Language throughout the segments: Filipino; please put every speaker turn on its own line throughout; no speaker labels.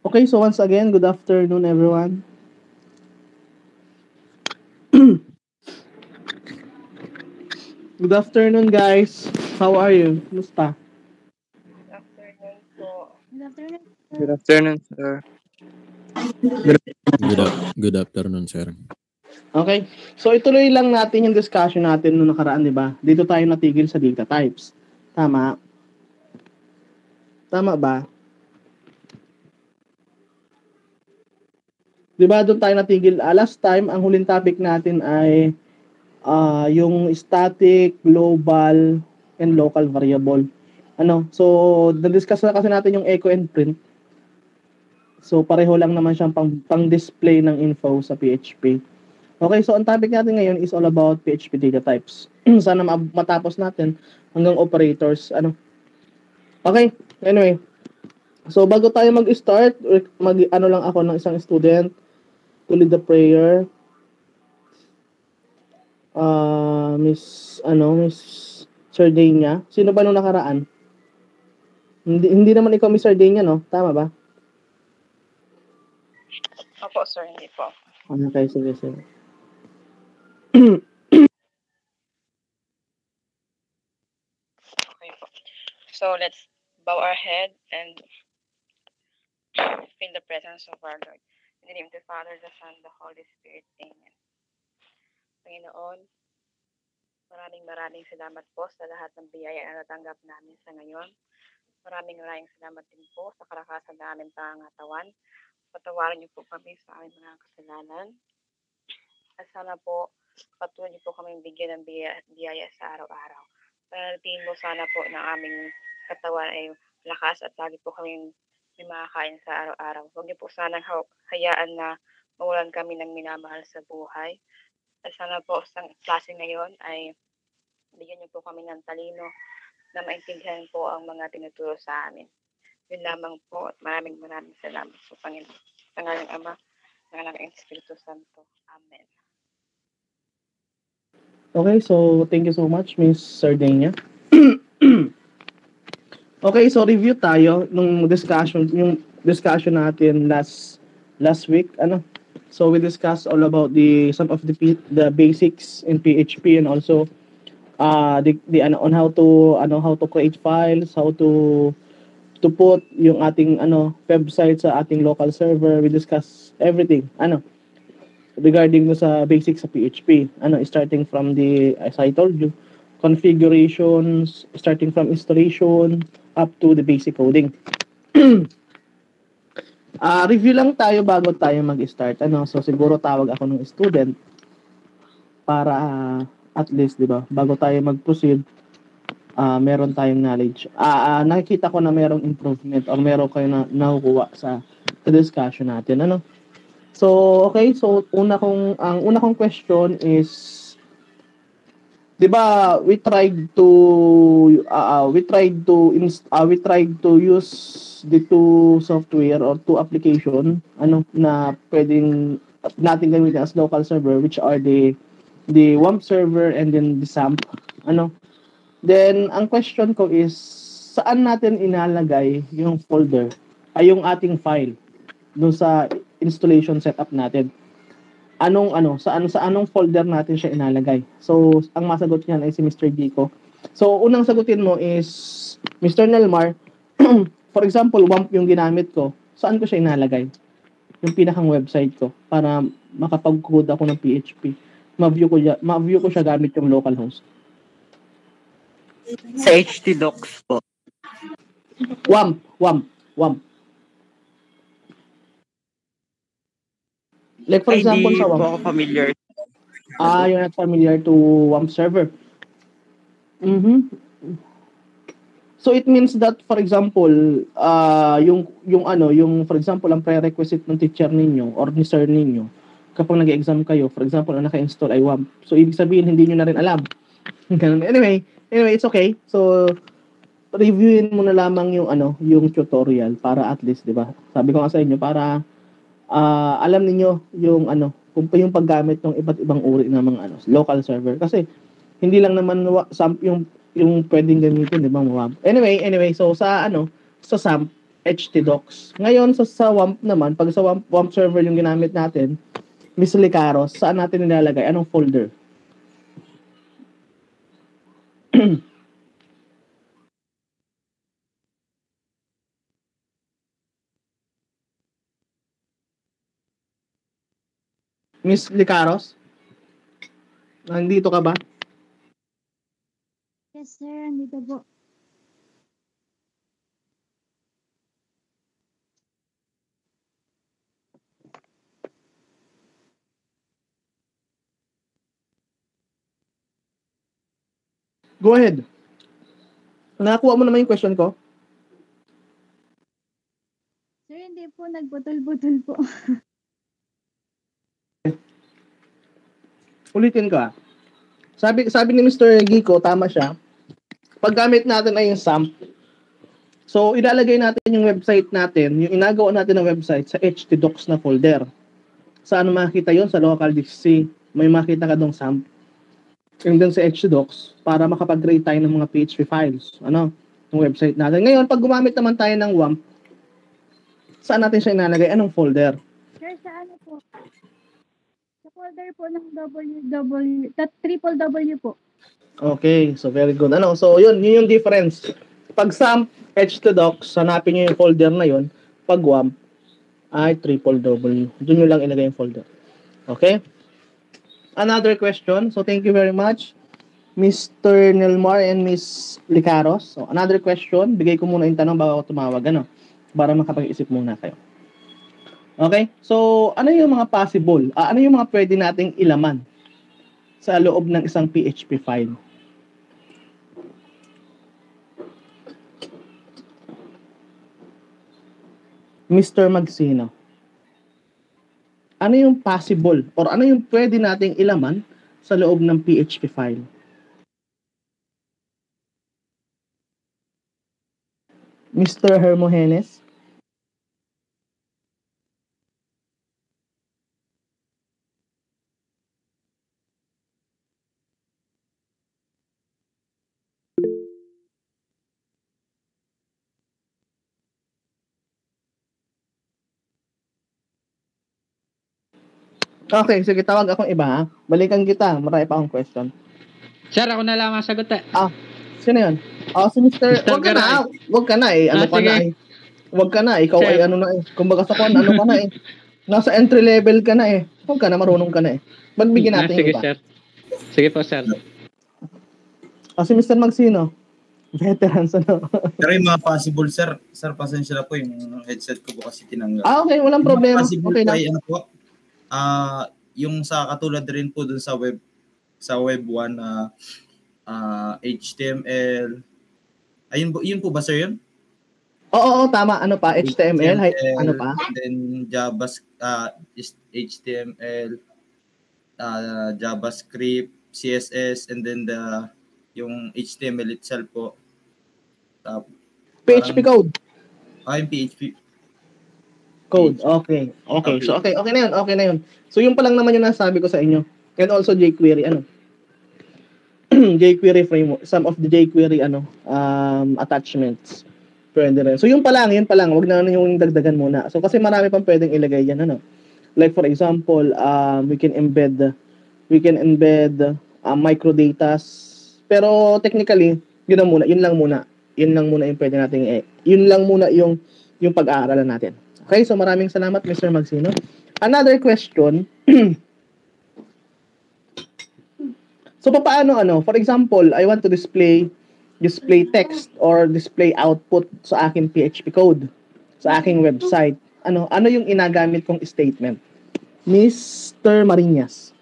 Okay, so once again, good afternoon, everyone. Good afternoon, guys. How are you? Musta?
Afternoon po.
Good afternoon,
Good
sir.
afternoon, sir.
Good afternoon, sir.
Okay. So ituloy lang natin yung discussion natin noong nakaraan, di ba? Dito tayo natigil sa data types. Tama? Tama ba? Di ba doon tayo natigil? Last time, ang huling topic natin ay yung static, global, and local variable. So, na-discuss na kasi natin yung echo and print. So, pareho lang naman siyang pang-display ng info sa PHP. Okay, so ang topic natin ngayon is all about PHP data types. Sana matapos natin hanggang operators. Okay, anyway. So, bago tayo mag-start, lang ako ng isang student to lead the prayer. Miss Sardania. Sino ba nung nakaraan? Hindi naman ikaw Miss Sardania, no? Tama ba?
Opo, sir, hindi po.
Okay, sige.
Okay po. So, let's bow our head and feel the presence of our Lord. In the name of the Father, the Son, the Holy Spirit. Amen. Panginoon, maraming salamat po sa lahat ng biyaya na natanggap namin sa ngayon. Maraming salamat din po sa karakasan namin pangangatawan. Patawarin niyo po kami sa aming mga kasalanan. At sana po, patuloy niyo po kami bigyan ng biyaya sa araw-araw. Pananatiin mo sana po ng aming katawan ay lakas at lagi po kami may makakain sa araw-araw. Huwag niyo po sanang hayaan na mawalan kami ng minamahal sa buhay. At sana po sa klase ngayon ay bigyan niyo po kami ng talino na maintindihan po ang mga tinuturo sa amin. Yun lamang po at maraming salamat sa Panginoon. Sa ngalan ng Ama, sa ngalan ng Espiritu Santo. Amen.
Okay, so thank you so much, Miss Sardania. Okay, so review tayo yung discussion natin last week. So we discussed all about some of the basics in PHP and also on how to create files, how to put yung ating website sa ating local server. We discuss everything regarding sa basics sa PHP. Starting from as I told you, configurations, starting from installation up to the basic coding. Review lang tayo bago tayo mag-start. So siguro tawag ako ng student para at least, 'di ba, bago tayo mag-proceed, meron tayong knowledge. Nakikita ko na merong improvement or meron kayo na nakukuha sa discussion natin. So, okay. So, ang una kong question is, 'di ba, we tried to use the two software or two application na pwedeng natin gamitin as local server, which are the WAMP server and then the SAMP. Then ang question ko is, saan natin inalagay yung folder ay yung ating file dun sa installation setup natin? Sa anong folder natin siya inalagay? So, ang masagot niyan ay si Mr. Dico. So, unang sagutin mo is, Mr. Nelmar, for example, WAMP yung ginamit ko, saan ko siya inalagay? Yung pinakang website ko para makapag-code ako ng PHP. Ma-view ko siya gamit yung localhost.
Sa htdocs po.
WAMP. Like for example sa WAMP.
Hindi po ako familiar.
You're not familiar to WAMP server. So it means that, for example, yung for example, ang prerequisite ng teacher ninyo or ni sir ninyo, kapag nag-exam kayo, for example, ang naka-install ay WAMP. So ibig sabihin hindi niyo na rin alam. Anyway, it's okay. So reviewin mo na lamang yung tutorial para at least, 'di ba? Sabi ko nga sa inyo para alam niyo yung yung paggamit ng iba't ibang uri ng mga local server kasi hindi lang naman yung pwedeng gamitin, 'di ba, WAMP. Anyway, so sa SAMP, htdocs. Ngayon, sa WAMP naman, pag sa WAMP server yung ginamit natin, Miss Licaros, saan natin nilalagay? Anong folder? Miss Licaros? Nandito ka ba?
Yes, sir. Andito po.
Go ahead. Nakakuha mo naman yung question ko?
Sir, hindi po. Nagbutol-butol po.
Ulitin ko ah. Sabi ni Mr. Gico, tama siya. Paggamit natin ay yung SAMP. So, ilalagay natin yung website natin, yung inagawa natin ng website sa htdocs na folder. Saan makita yon? Sa local DC. May makita ka dong SAMP. Yung dun sa htdocs para makapag-create tayo ng mga PHP files. Ano? Yung website natin. Ngayon, pag gumamit naman tayo ng WAMP, saan natin siya inalagay? Anong folder?
Sir, sa ano po? Sa folder po ng www po.
Okay, so very good. Ano? So, yun yung difference. Pag SAMP, htdocs, hanapin nyo yung folder na yun. Pag WAMP, ay www. Doon nyo lang ilagay yung folder. Okay? Another question. So, thank you very much, Mr. Nilmar and Miss Licaros. So, another question. Bigay ko muna yung tanong bago ako tumawag. Ano? Para makapag-isip muna kayo. Okay? So, ano yung mga possible? Ano yung mga pwede nating ilaman sa loob ng isang PHP file? Mr. Magsino. Ano yung possible or ano yung pwede nating ilaman sa loob ng PHP file? Mr. Hermogenes? Okay, sige, tawag akong iba ha. Balikan kita, marami pa akong question.
Sir, ako na lang ang sagot eh.
Sino yun? Si Mr.
Mr.
Wag ka na, wag ka na eh. Ano ka
sige.
na eh. Wag ka na, ikaw
Sir.
ay ano na eh. Kumbaga sa kon, ano ka na eh. Nasa entry level ka na eh. Wag ka na, marunong ka na eh. Magbigyan natin
sige,
yung iba.
sir. Sige po, sir.
Si Mr. Magsino. Veterans ano.
Pero yung mga possible, sir, pasensya na po yung headset ko po kasi tinanggal.
Okay, walang
Yung
problema.
mga possible
Okay na.
ay ano po, yung sa katulad rin po dun sa web 1 HTML. Ayun yun po ba, sir, yun?
Oo, tama. Ano pa? HTML? Ano pa?
Then HTML, JavaScript, CSS, and then yung HTML itself po.
PHP code.
Yung PHP
Code. Okay. So, okay na yun. So, yung pa lang naman yung nasabi ko sa inyo. And also jQuery, jQuery framework. Some of the jQuery, attachments. Pwede rin. So, yun pa lang. Wag na yung dagdagan muna. So, kasi marami pang pwedeng ilagay yan, Like, for example, we can embed microdatas. Pero, technically, yun lang muna yung pwede nating yun lang muna yung pag-aaralan natin. Okay, so maraming salamat, Mr. Magsino. Another question. So, paano, for example, I want to display text or display output sa aking PHP code, sa aking website. Ano yung inagamit kong statement? Mr. Marinas.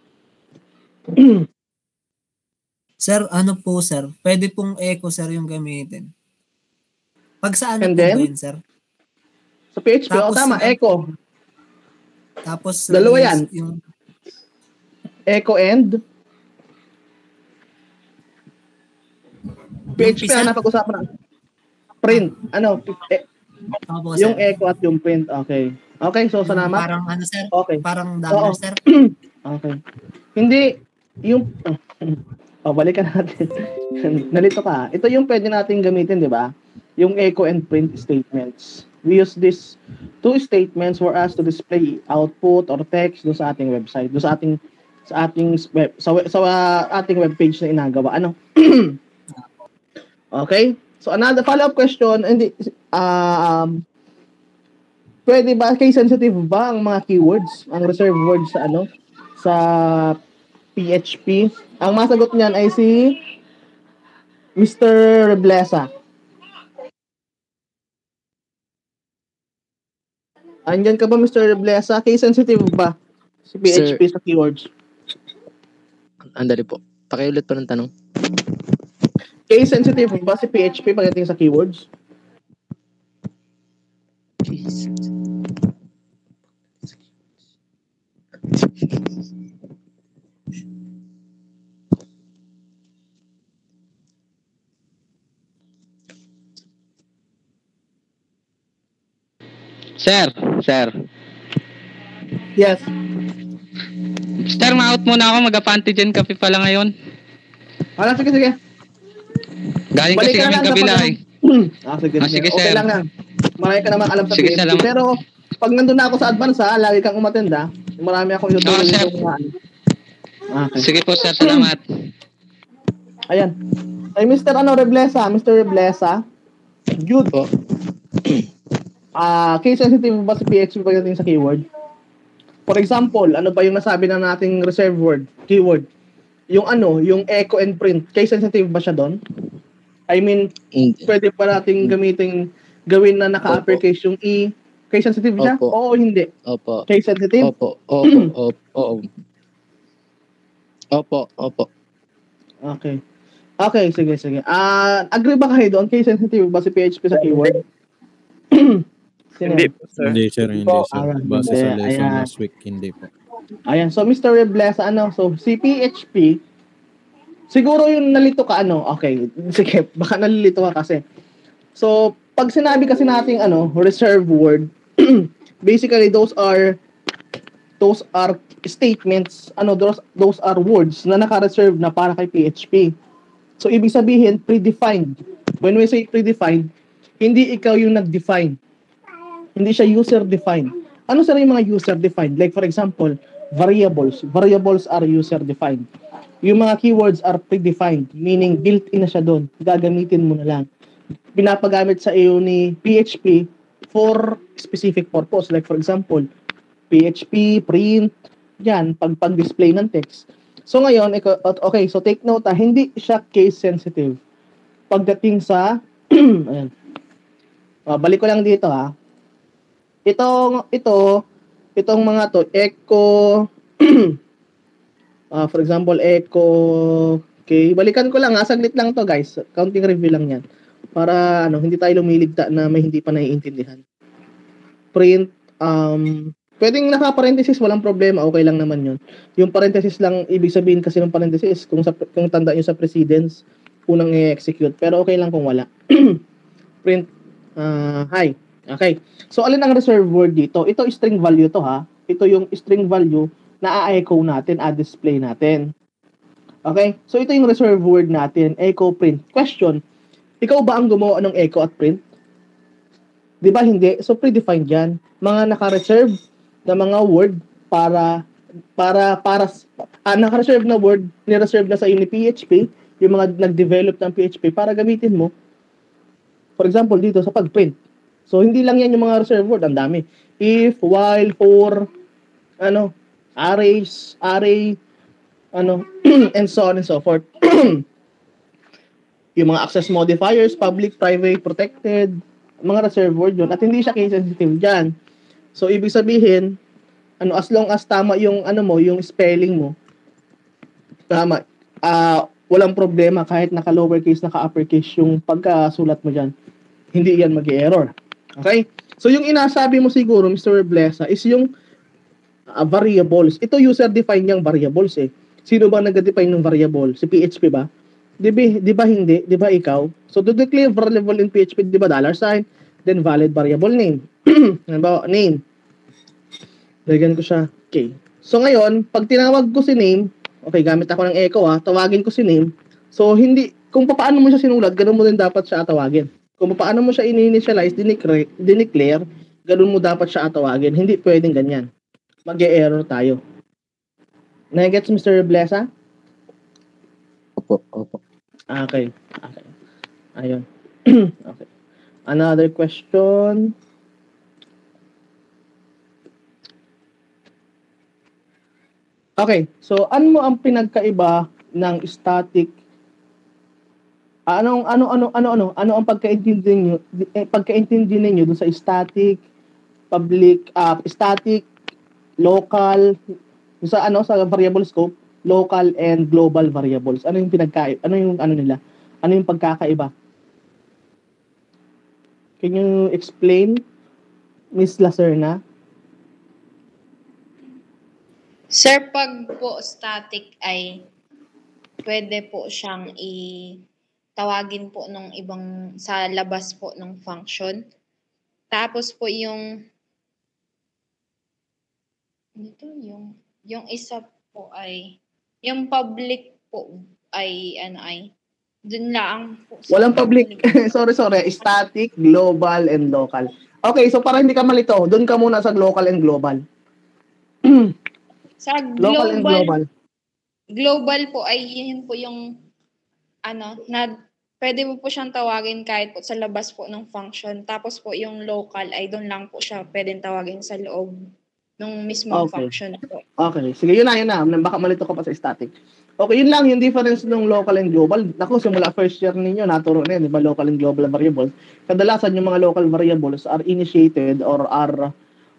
Sir, po, sir? Pwede pong echo, sir, yung gamitin. Pag sa
And
po
then?
ba yun, sir?
Sa PHP, tama, echo.
Tapos,
Dalawa yan.
Yung
Echo and PHP, napag-usapan na. Print.
Opo,
Yung
sir.
echo at yung print. Okay. Okay, so salamat.
Parang sir?
Okay.
Parang dollar,
Oo.
sir?
Okay. Hindi, yung, balikan natin. Nalito ka. Ito yung pwede natin gamitin, di ba? yung echo and print statements. We use these two statements for us to display output or text doon sa ating website, doon sa ating webpage na inagawa. Ano? Okay? So another follow-up question, pwede ba, case sensitive ba ang mga keywords, ang reserved words sa PHP? Ang masagot niyan ay si Mr. Reblesa. Andyan ka ba, Mr. Reblesa? Case sensitive ba si PHP sa keywords?
Andali po. Pakiulit pa ng tanong.
Case sensitive ba si PHP pagdating sa keywords?
Sir.
Yes.
Sir, ma-out muna ako. Mag-antigen kape pala ngayon.
Sige.
Galing kasi kami kabila eh. Sige,
Okay
sir.
lang yan. Marami ka naman alam sa
Sige,
PHP.
salamat.
Pero pag nandun na ako sa advance, lagi kang umattend, ha? Marami akong itutulong
Oo, sir.
dito. Okay.
Sige po, sir. Salamat.
Ayan. Ay, Mr. Reblesa. Good.
Po.
Case sensitive ba si PHP pagdating sa keyword? For example, ano ba yung nasabi na nating reserved word, keyword? Yung echo and print, case sensitive ba siya doon? I mean, pwede pa nating gawin na naka-uppercase yung E. Case sensitive siya?
Opo.
Oo, hindi.
Opo.
Case sensitive?
Opo.
Okay, sige. Agree ba kayo doon? Case sensitive ba si PHP sa keyword?
Hindi, sir. Base sa lesson
Ayan.
last week, hindi po.
Ayan, so Mr. Reblesa, so si PHP, siguro yung nalito ka, okay, sige, baka nalilito ka kasi. So, pag sinabi kasi nating, reserved word, basically, those are statements, those are words na naka-reserve na para kay PHP. So, ibig sabihin, predefined. When we say predefined, hindi ikaw yung nag-define. Hindi siya user-defined. Ano sir yung mga user-defined? Like for example, variables. Variables are user-defined. Yung mga keywords are predefined, meaning built-in na siya doon. Gagamitin mo na lang. Pinapagamit sa iyo ni PHP for specific purpose. Like for example, PHP, print, yan, pag-display ng text. So ngayon, okay, so take note, hindi siya case-sensitive. Pagdating sa, ayan. Balik ko lang dito, Itong mga to, echo, for example, echo, okay, balikan ko lang, saglit lang to guys, counting review lang yan, para hindi tayo lumiligta na may hindi pa naiintindihan. Print, pwedeng naka-parenthesis, walang problema, okay lang naman yun. Yung parenthesis lang, ibig sabihin kasi ng parenthesis, kung tanda nyo sa precedence, unang i-execute, pero okay lang kung wala. Print, hi. Okay. So, alin ang reserved word dito? Ito string value to, Ito yung string value na a-echo natin, a-display natin. Okay? So, ito yung reserved word natin, echo print. Question, ikaw ba ang gumawa ng echo at print? Di ba hindi? So, predefined yan. Mga naka-reserve na mga word naka-reserve na word, ni-reserve na sa iyo ni PHP, yung mga nag-develop ng PHP para gamitin mo. For example, dito sa pag-print. So, hindi lang yan yung mga reserved word. Ang dami. If, while, for, arrays, array, and so on and so forth. Yung mga access modifiers, public, private, protected, mga reserved word yun. At hindi siya case-sensitive dyan. So, ibig sabihin, as long as tama yung, yung spelling mo, tama, walang problema kahit naka-lowercase, naka-uppercase yung pagkasulat mo dyan. Hindi yan mag-error. Okay? So, yung inasabi mo siguro, Mr. Reblesa, is yung variables. Ito user-defined yung variables eh. Sino ba nag-define ng variable? Si PHP ba? Di ba hindi? Di ba ikaw? So, to declare variable in PHP, di ba $, then valid variable name. Name. Lagyan ko siya. Okay. So, ngayon, pag tinawag ko si name, okay, gamit ako ng echo tawagin ko si name. So, kung paano mo siya sinulat, ganun mo din dapat siya tawagin. Kung paano mo siya ini-initialize, dineclare, ganun mo dapat siya atawagin. Hindi pwedeng ganyan. Mag-e-error tayo. Nagets, Mr. Blesa?
Opo.
Okay. Ayun. Okay. Another question. Okay, so ano mo ang pinagkaiba ng static? Ano ang pagkaintindi ninyo dun sa static, public, static, local, sa variable scope, local and global variables. Ano yung nila? Ano yung pagkakaiba? Can you explain, Miss Lacerna?
Sir, pag po static ay pwede po siyang tawagin po nung ibang sa labas po ng function. Tapos po yung isa po ay yung public po ay dun lang po.
Walang public. sorry. Static, global, and local. Okay, so para hindi ka malito, dun ka muna sa local and global.
Sa
Local and global.
Global po ay yun po yung na pwede mo po siyang tawagin kahit po sa labas po ng function. Tapos po yung local ay doon lang po siya pwedeng tawagin sa loob ng mismong function po.
Okay, sige, yun na. Baka malito ka pa sa static. Okay, yun lang yung difference ng local and global. Naku, simula first year ninyo, naturo na yan, di ba, local and global variables. Kadalasan yung mga local variables are initiated or are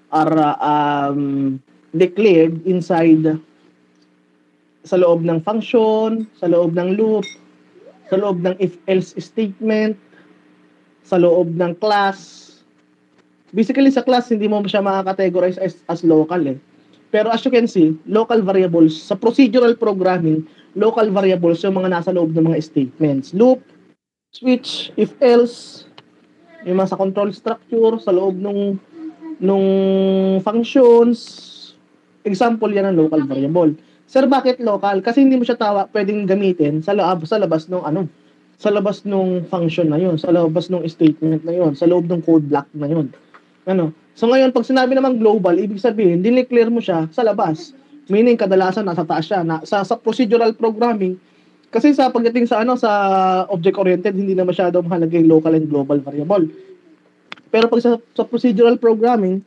declared inside sa loob ng function, sa loob ng loop, sa loob ng if-else statement, sa loob ng class. Basically, sa class, hindi mo siya makakategorize as local eh. Pero as you can see, local variables, sa procedural programming, local variables yung mga nasa loob ng mga statements. Loop, switch, if-else, yung mga sa control structure, sa loob nung functions. Example yan ng local variable. Sir, bakit local? Kasi hindi mo siya pwedeng gamitin sa labas ng function na yun, sa labas ng statement na yun, sa loob ng code block na yun. So ngayon, pag sinabi naman global, ibig sabihin, dineclare mo siya sa labas. Meaning, kadalasan nasa taas siya. Sa procedural programming, kasi sa pagdating sa object-oriented, hindi na masyado mahalaga yung local and global variable. Pero pag sa procedural programming,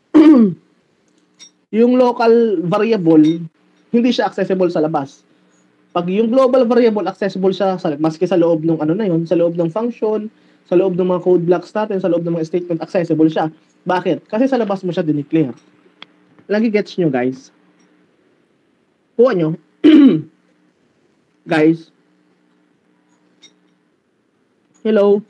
yung local variable, hindi siya accessible sa labas. Pag yung global variable, accessible siya maski sa loob ng sa loob ng function, sa loob ng mga code blocks natin, sa loob ng mga statement, accessible siya. Bakit? Kasi sa labas mo siya dineclare. Lagi gets nyo, guys? Kuha nyo. Guys? Hello?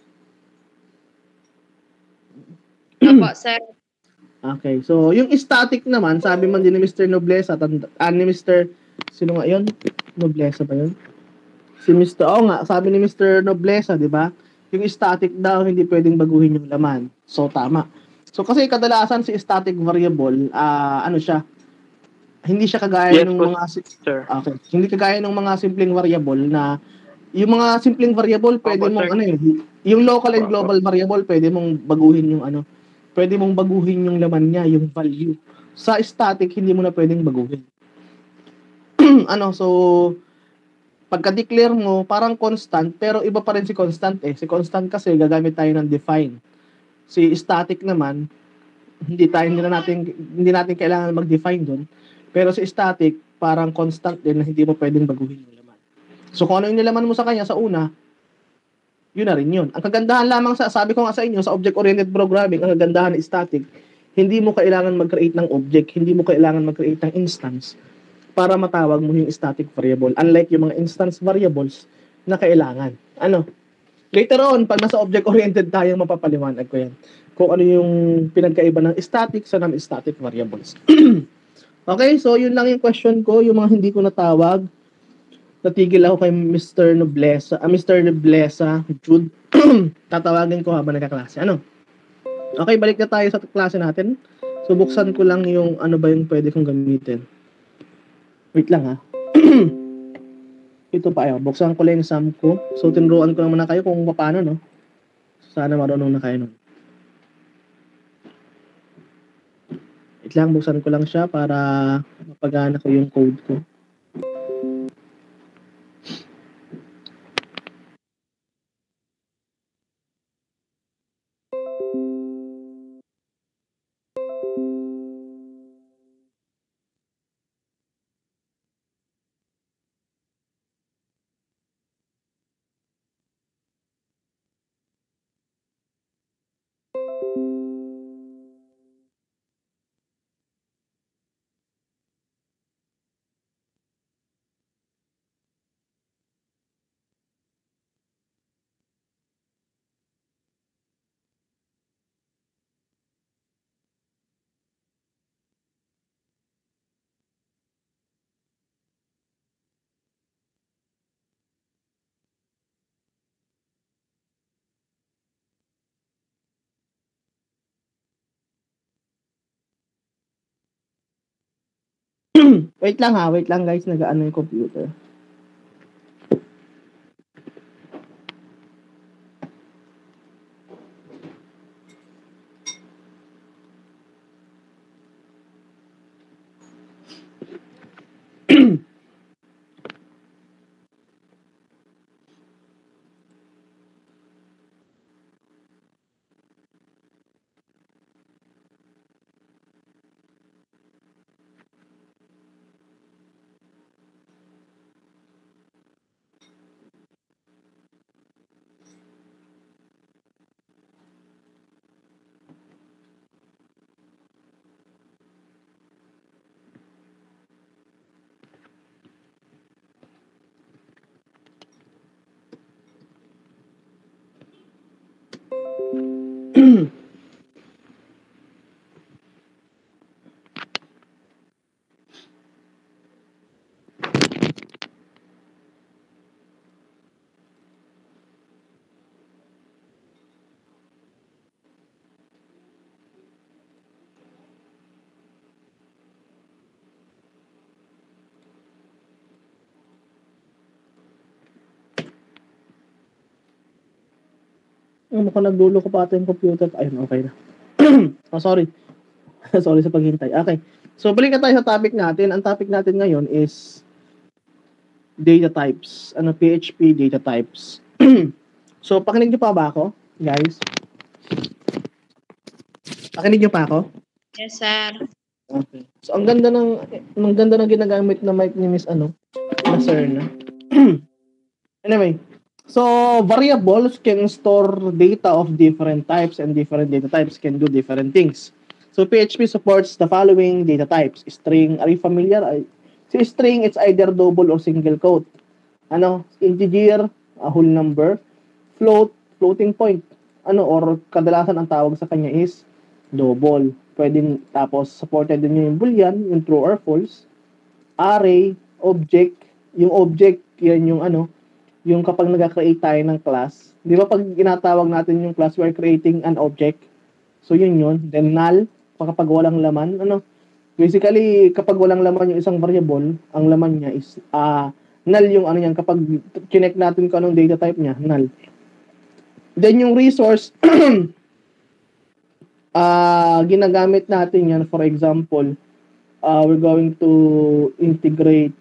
Opo, sir.
Okay, so yung static naman, sabi man din ni Mr. Noblesa, ni Mr. Sino nga yun? Noblesa ba yun? Si Mr. Sabi ni Mr. Noblesa, di ba? Yung static daw, hindi pwedeng baguhin yung laman. So, tama. So, kasi kadalasan si static variable, siya, hindi siya kagaya ng mga...
Sir.
Okay. Hindi kagaya ng mga simpleng variable na, yung mga simpleng variable, pwede mong, yung local and global variable, pwede mong baguhin yung pwede mong baguhin yung laman niya, yung value. Sa static, hindi mo na pwedeng baguhin. So, pagka-declare mo, parang constant, pero iba pa rin si constant eh. Si constant kasi, gagamit tayo ng define. Si static naman, hindi natin kailangan mag-define dun. Pero si static, parang constant din na hindi mo pwedeng baguhin yung laman. So, kung ano yung nilaman mo sa kanya sa una, yun na rin yun. Ang kagandahan lamang sabi ko nga sa inyo, sa object-oriented programming, ang kagandahan ng static, hindi mo kailangan mag-create ng object, hindi mo kailangan mag-create ng instance para matawag mo yung static variable. Unlike yung mga instance variables na kailangan. Later on, pag nasa object-oriented tayo, mapapaliwanag ko yan. Kung ano yung pinagkaiba ng static sa non-static variables. Okay, so yun lang yung question ko, yung mga hindi ko natawag. Natigil ako kay Mr. Noblesa, Jude. Tatawagin ko habang nagkaklase. Okay, balik na tayo sa klase natin. So, buksan ko lang yung ano ba yung pwede kong gamitin. Wait lang ha. Ito pa buksan ko lang yung sum ko. So, tinuruan ko naman na kayo kung paano, no? Sana marunong na kayo nun. Wait lang, buksan ko lang siya para mapagana ko yung code ko. Wait lang guys, nag-ano yung computer. Mukhang nagdulo ko pa ata yung computer. Ayun, okay na. Oh, sorry. Sorry sa paghintay. Okay. So, balik tayo sa topic natin. Ang topic natin ngayon is data types. PHP data types. So, pakinig niyo pa ba ako, guys? Pakinig niyo pa ako?
Yes, sir.
Okay. So, ang ganda ng ginagamit na mic ni Miss na sir na. Anyway, so variables can store data of different types and different data types can do different things. So PHP supports the following data types. String, are you familiar? So string, it's either double or single quote. Integer, a whole number. Float, floating point. Or kadalasan ang tawag sa kanya is double. Pwedeng, tapos supported din yung boolean, yung true or false. Array, object, yung object, yan yung yung kapag nag-create tayo ng class, di ba pag ginatawag natin yung class, we're creating an object. So yun. Then null, kapag walang laman, basically, kapag walang laman yung isang variable, ang laman niya is, null yung yan, kapag connect natin kung anong data type niya, null. Then yung resource, ginagamit natin yan, for example, we're going to integrate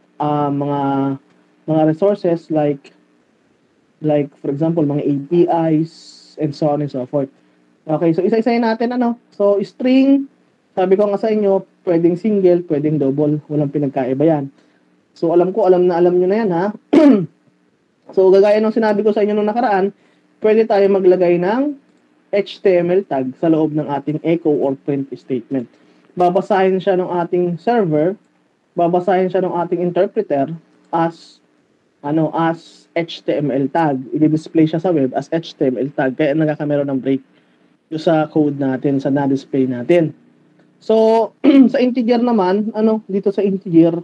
mga resources like for example mga APIs and so on and so forth. Okay, so isa-isahin natin So string, sabi ko nga sa inyo, pwedeng single, pwedeng double, walang pinagkaiba yan. So alam niyo na yan ha. So gagaya ng sinabi ko sa inyo nung nakaraan, pwede tayo maglagay ng HTML tag sa loob ng ating echo or print statement. Babasahin siya ng ating server, babasahin siya ng ating interpreter as HTML tag. I-display siya sa web as HTML tag. Kaya nagkakameron ng break yung sa code natin, sa na-display natin. So, sa integer naman, dito sa integer,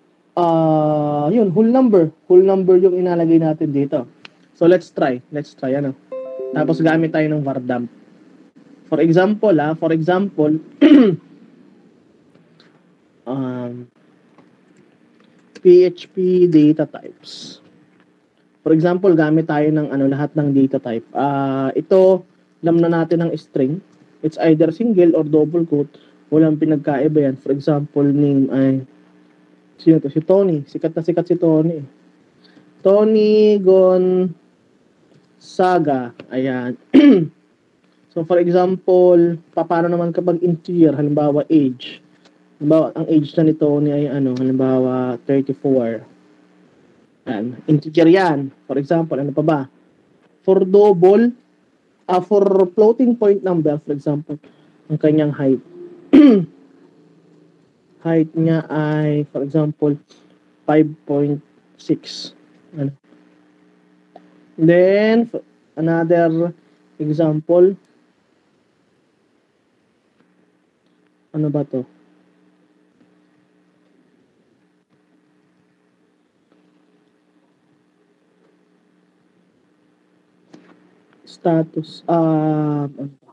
whole number. Whole number yung inalagay natin dito. So, let's try, Tapos, gamit tayo ng var dump. For example, PHP data types. For example, gamit tayo ng lahat ng data type. Ito, alam na natin ng string. It's either single or double quote. Walang pinagkaiba yan. For example, name ay sino to? Si Tony. Sikat na sikat si Tony. Tony Gonzaga. Ayan. So, for example, paano naman kapag integer, halimbawa age. Halimbawa, ang age na ni Tony ay halimbawa 34. Yan. Integer yan. For example, ano pa ba? For double, for floating point number, for example, ang kanyang height. Height niya ay, for example, 5.6. Ano? Then, another example. Ano ba to? Status, ano ba?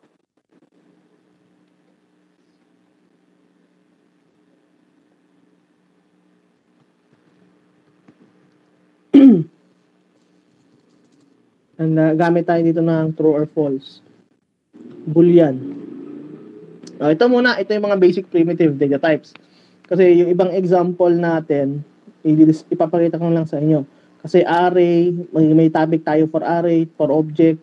And gamit tayo dito ng true or false. Boolean. Ito muna, ito yung mga basic primitive data types. Kasi yung ibang example natin, ipapakita ko lang sa inyo. Kasi array, may topic tayo for array, for object,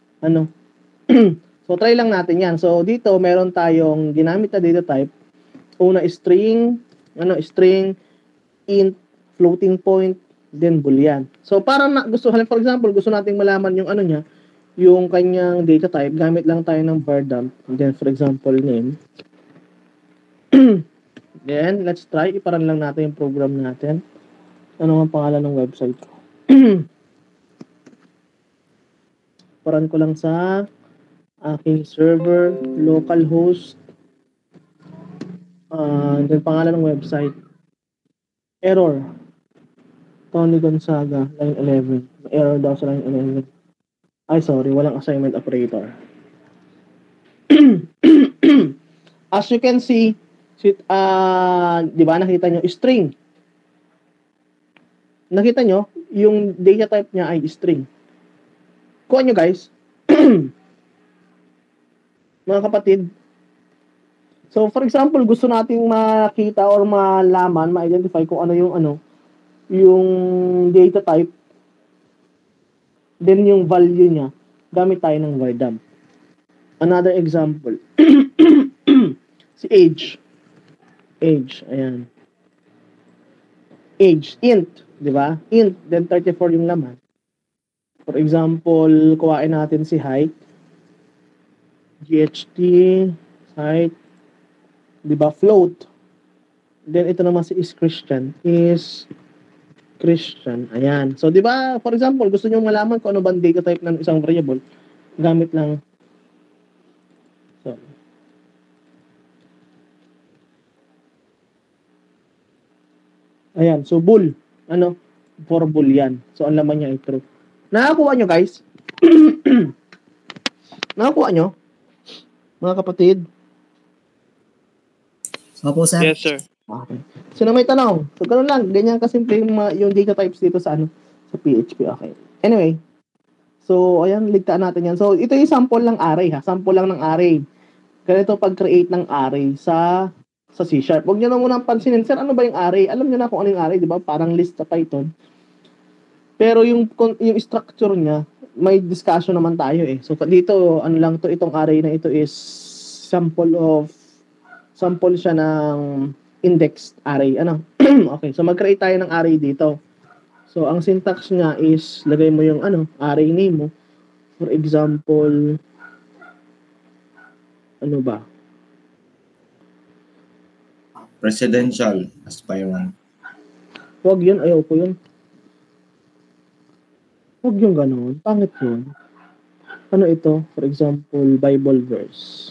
So, try lang natin yan. So, dito, meron tayong ginamit na data type. Una, string, string, int, floating point, then boolean. So, parang for example, gusto nating malaman yung niya, yung kanyang data type, gamit lang tayo ng var dump. Then, for example, name. Then, let's try. Iparan lang natin yung program natin. Ano ang pangalan ng website ko? Paran ko lang sa aking server, localhost, then pangalan ng website. Error. Tony Gonzaga, line 11. Error daw sa line 11. Ay, sorry, walang assignment operator. As you can see, di ba nakita nyo, string. Nakita nyo, yung data type niya ay string. Kuha nyo guys, mga kapatid. So, for example, gusto nating makita or malaman, ma-identify kung ano yung data type, then yung value niya, gamit tayo ng var dump. Another example, si age. Age, ayan. Age, int, di ba? Int, then 34 yung laman. For example, kuhain natin si height. GHT, height, di ba? Float. Then, ito naman si is Christian. Ayan. So, di ba, for example, gusto nyo malaman kung ano ba data type ng isang variable, gamit lang. So, ayan. So, bool. For boolean. So, ang laman niya ay true. Nakakuha nyo, guys? Nakakuha nyo? Mga kapatid?
Opo, sir.
Yes, sir.
Okay. Sino may tanong? So, ganun lang. Ganyan kasimple yung data types dito sa sa PHP. Okay. Anyway. So, ayan, ligtaan natin yan. So, ito yung sample ng array, ha? Sample lang ng array. Ganito pag-create ng array sa C#. Huwag nyo na munang pansinin, sir, ano ba yung array? Alam nyo na kung ano yung array, di ba? Parang list sa Python. Pero yung structure niya, may discussion naman tayo eh. So, dito, itong array na ito is sample siya ng index array. Okay, so mag-create tayo ng array dito. So, ang syntax niya is, lagay mo yung array name mo. For example, ano ba?
Presidential aspirant.
Huwag yun, ayoko yun. Huwag yung gano'n. Pangit yun. Ano ito? For example, Bible verse.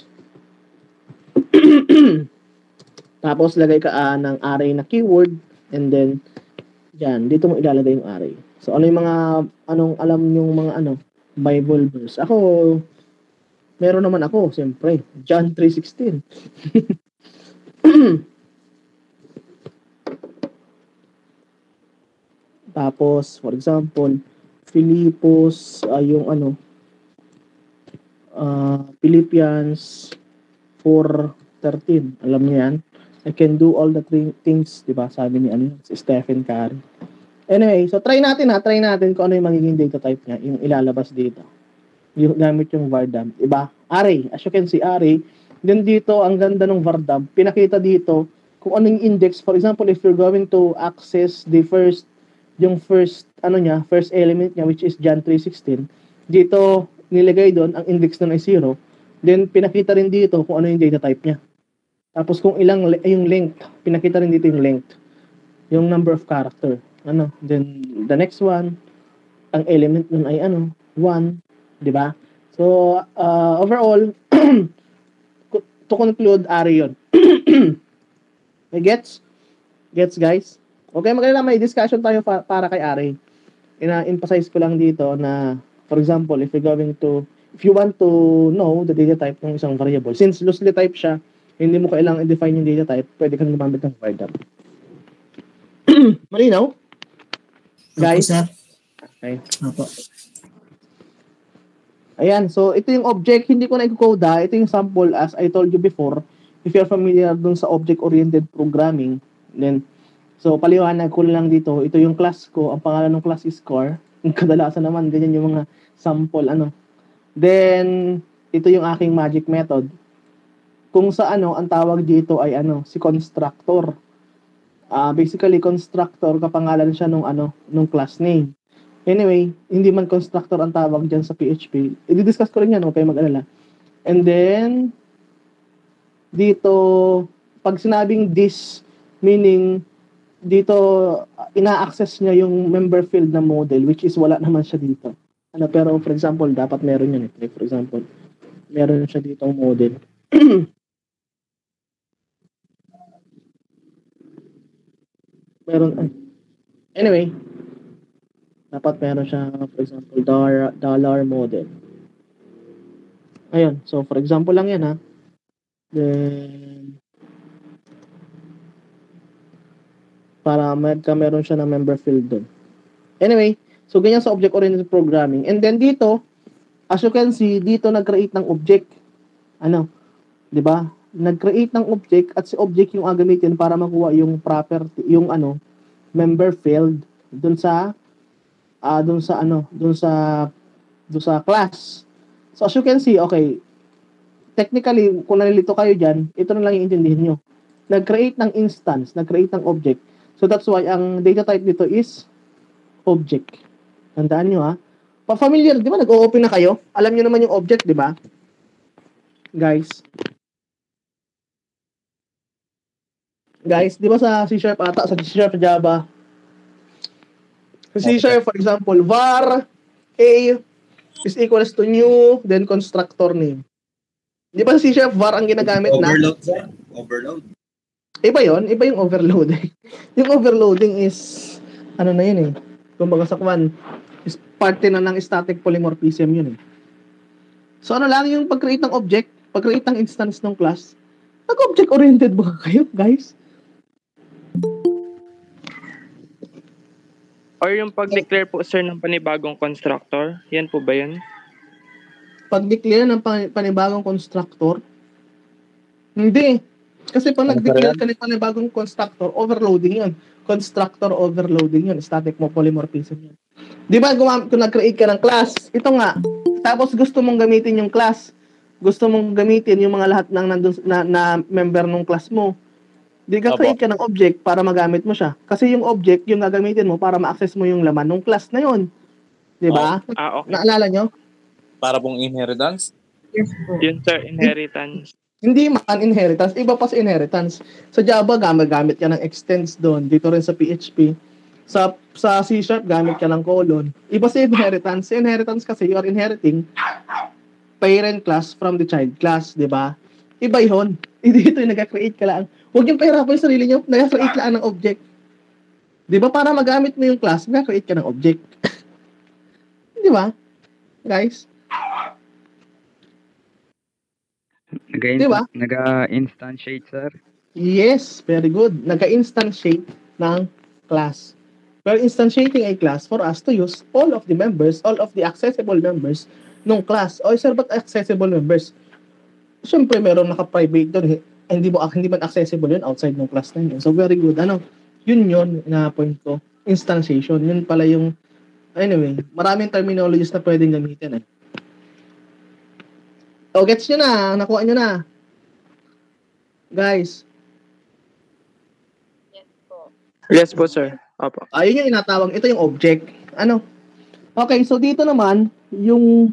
Tapos, lagay ka ng array na keyword. And then, dyan, dito mo ilalagay yung array. So, ano yung alam yung mga Bible verse? Ako, meron naman ako, siyempre. John 3:16. Tapos, for example, Filipos, yung Philippians 4:13. Alam niyo yan? I can do all the things, di ba? Sabi ni si Stephen Curry. Anyway, so try natin kung ano yung magiging data type niya, yung ilalabas dito. Yung gamit yung vardam, di ba? Array, as you can see, array. Then dito, ang ganda ng vardam, pinakita dito kung ano yung index. For example, if you're going to access the first element niya, which is John 3:16, dito nilagay doon ang index nun ay 0. Then pinakita rin dito kung ano yung data type niya. Tapos kung yung length, pinakita rin dito yung length, yung number of character. Then the next one, ang element nun ay 1, di ba? So overall, to conclude, array yun. Gets guys? Okay, maganda, may discussion tayo para kay array. Ina-emphasize ko lang dito na, for example, if you want to know the data type ng isang variable, since loosely type siya, hindi mo kailangan i-define yung data type, pwede kang gumamit ng var. Malinaw? Guys?
Opo, sir.
Okay.
Opo.
Ayan, so ito yung object, hindi ko na i-code ito yung sample as I told you before. If you're familiar dun sa object-oriented programming, then, so paliwanag ko lang dito, ito yung class ko, ang pangalan ng class is car. Kadalasan naman, ganyan yung mga sample, Then, ito yung aking magic method. Kung sa ang tawag dito ay si constructor. Basically, constructor, kapangalan siya nung class name. Anyway, hindi man constructor ang tawag dyan sa PHP. I-discuss ko rin yan, okay, mag-alala. And then, dito, pag sinabing this, meaning, dito, ina-access niya yung member field na model, which is wala naman siya dito. Pero, for example, dapat meron yan. Like, for example, meron siya dito model. Anyway, dapat meron siya, for example, dollar model. Ayun. So, for example lang yan, ha. Then, para meron siya ng member field doon. Anyway, so ganyan sa object-oriented programming. And then dito, as you can see, dito nag-create ng object. Di ba? Nag-create ng object at si object yung gagamitin para makuha yung property, yung member field doon sa class. So as you can see, okay, technically, kung nalilito kayo dyan, ito na lang yung intindihin nyo. Nag-create ng instance, nag-create ng object. So that's why ang data type dito is object. Tandaan nyo, ha? Pa-familiar, di ba? Nag-o-open na kayo. Alam nyo naman yung object, di ba? Guys, di ba sa C# ata, sa C# Java, sa C#, for example, var a is equals to new, then constructor name. Di ba sa C# var ang ginagamit na?
Overload, sir. Overload.
Iba yon, iba yung overloading. Yung overloading is, na yun eh. Kumbaga sa kwan, is parte na ng static polymorphism yun eh. So lang yung pag-create ng object, pag-create ng instance ng class, nag-object-oriented ba kayo, guys?
Or yung pag-declare po, sir, ng panibagong constructor, yan po ba yun?
Pag-declare ng panibagong constructor? Hindi. Kasi pag nag-declare ka ng panibagong constructor, overloading yun. Constructor overloading yun. Static mo polymorphism yun. Di ba kung nag-create ka ng class, ito nga, tapos gusto mong gamitin yung class, gusto mong gamitin yung mga lahat ng na member ng class mo, di ka create ka ng object para magamit mo siya. Kasi yung object, yung gagamitin mo para ma-access mo yung laman ng class na yun. Di ba?
Okay.
Naalala nyo?
Para pong inheritance?
Yes po.
Yun, sir, inheritance.
Hindi man inheritance, iba pa sa inheritance. Sa Java, gamit ka ng extends doon. Dito rin sa PHP. Sa C# gamit ka ng colon. Iba sa inheritance. Sa inheritance kasi, you are inheriting parent class from the child class, di ba? Iba yun. Dito yung nag-create ka lang. Huwag yung pahirapan yung sarili nyo, nag-create lang ng object. Di ba? Para magamit mo yung class, nag-create ka ng object. Di ba? Guys? Diba?
Nag-instantiate, sir?
Yes, very good. Nag-instantiate ng class. We're instantiating a class for us to use all of the members, all of the accessible members nung class. O, sir, ba't accessible members? Siyempre, meron naka-private doon. Hindi man accessible yun outside ng class na yun. So, very good. Yun na point ko. Instantiation. Yun pala yung, anyway, maraming terminologies na pwedeng gamitin. O, gets nyo na. Nakuha nyo na. Guys.
Yes po, sir. Opo.
Ayun yung inatawag. Ito yung object. Okay, so dito naman, yung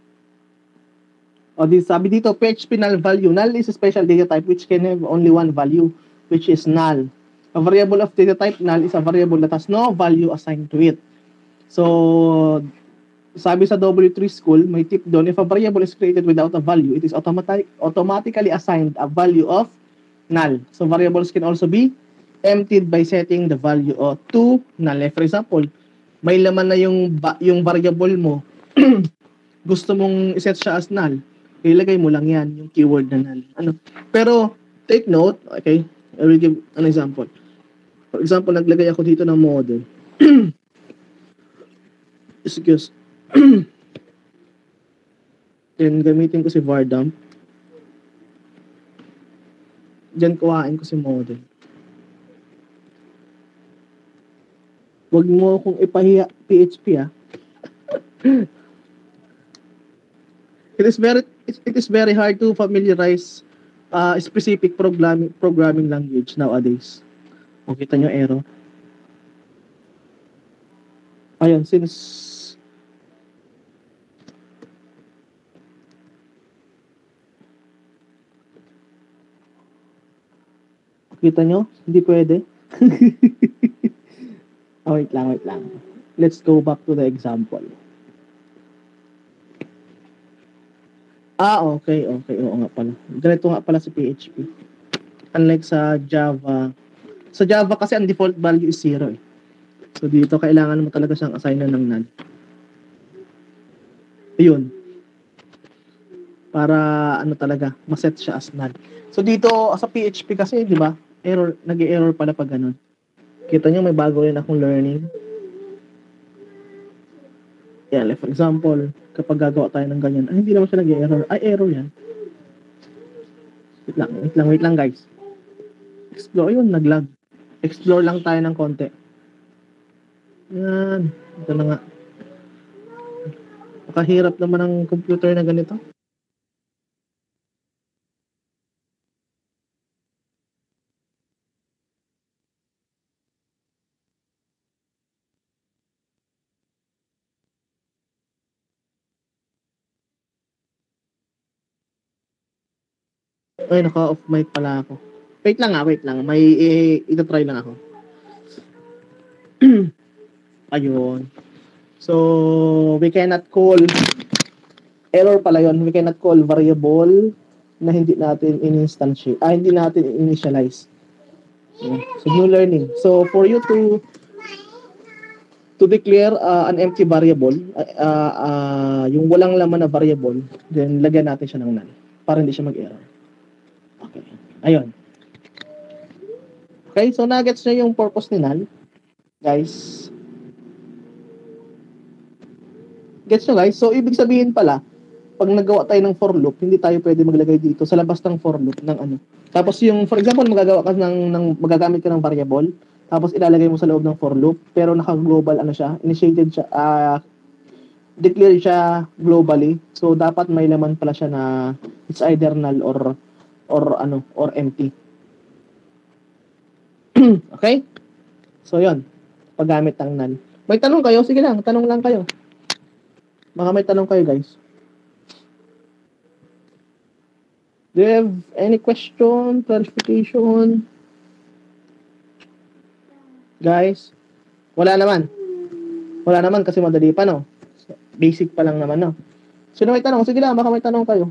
sabi dito, PHP null value. Null is a special data type which can have only one value, which is null. A variable of data type null is a variable that has no value assigned to it. So, sabi sa W3 School, may tip doon, if a variable is created without a value, it is automatically assigned a value of null. So, variables can also be emptied by setting the value to null. For example, may laman na yung variable mo, gusto mong iset siya as null, ilagay mo lang yan, yung keyword na null. Pero, take note, okay, I will give an example. For example, naglagay ako dito ng model. Excuse. Then, gamitin ko si var dump. Diyan, kuhain ko si model. Huwag mo kung ipahiya PHP, It is very hard to familiarize specific programming language nowadays. O, kita nyo error. Ayun, since kita nyo, hindi pwede. Wait lang. Let's go back to the example. Okay. Oo nga pala. Ganito nga pala si PHP. Unlike sa Java. Sa Java kasi ang default value is 0. So dito kailangan mo talaga siyang assignan ng null. Ayun. Para talaga, maset siya as null. So dito sa PHP kasi, di ba? Nag-error pala pag ganun. Kita nyo, may bago rin akong learning. Yan, like for example, kapag gagawa tayo ng ganyan, hindi naman siya nag-error. Error yan. Wait lang guys. Explore, yun, naglag. Explore lang tayo ng konti. Yan. Ito na nga. Nakahirap naman ang computer na ganito. Ay, naka-off mic pala ako. Wait lang. May ito-try lang ako. Ayun. So, we cannot call error pala yun. We cannot call variable na hindi natin in-instantiate. Hindi natin initialize. So, new learning. So, for you to declare an empty variable, yung walang laman na variable, then lagyan natin siya ng null para hindi siya mag-error. Okay. Ayun. Okay, so na-gets nyo yung purpose ni null. Guys. Gets nyo guys? So, ibig sabihin pala, pag nagawa tayo ng for loop, hindi tayo pwede maglagay dito sa labas ng for loop ng Tapos yung, for example, magagamit ka ng variable, tapos ilalagay mo sa loob ng for loop, pero naka-global siya, initiated siya, declared siya globally. So, dapat may laman pala siya na it's either null or empty. Okay? So, yun. Paggamit ng null. May tanong kayo? Sige lang, tanong lang kayo. Baka may tanong kayo, guys. Do you have any question, clarification? Guys? Wala naman. Wala naman kasi madali pa, no? Basic pa lang naman, no? Sino may tanong? Sige lang, baka may tanong kayo.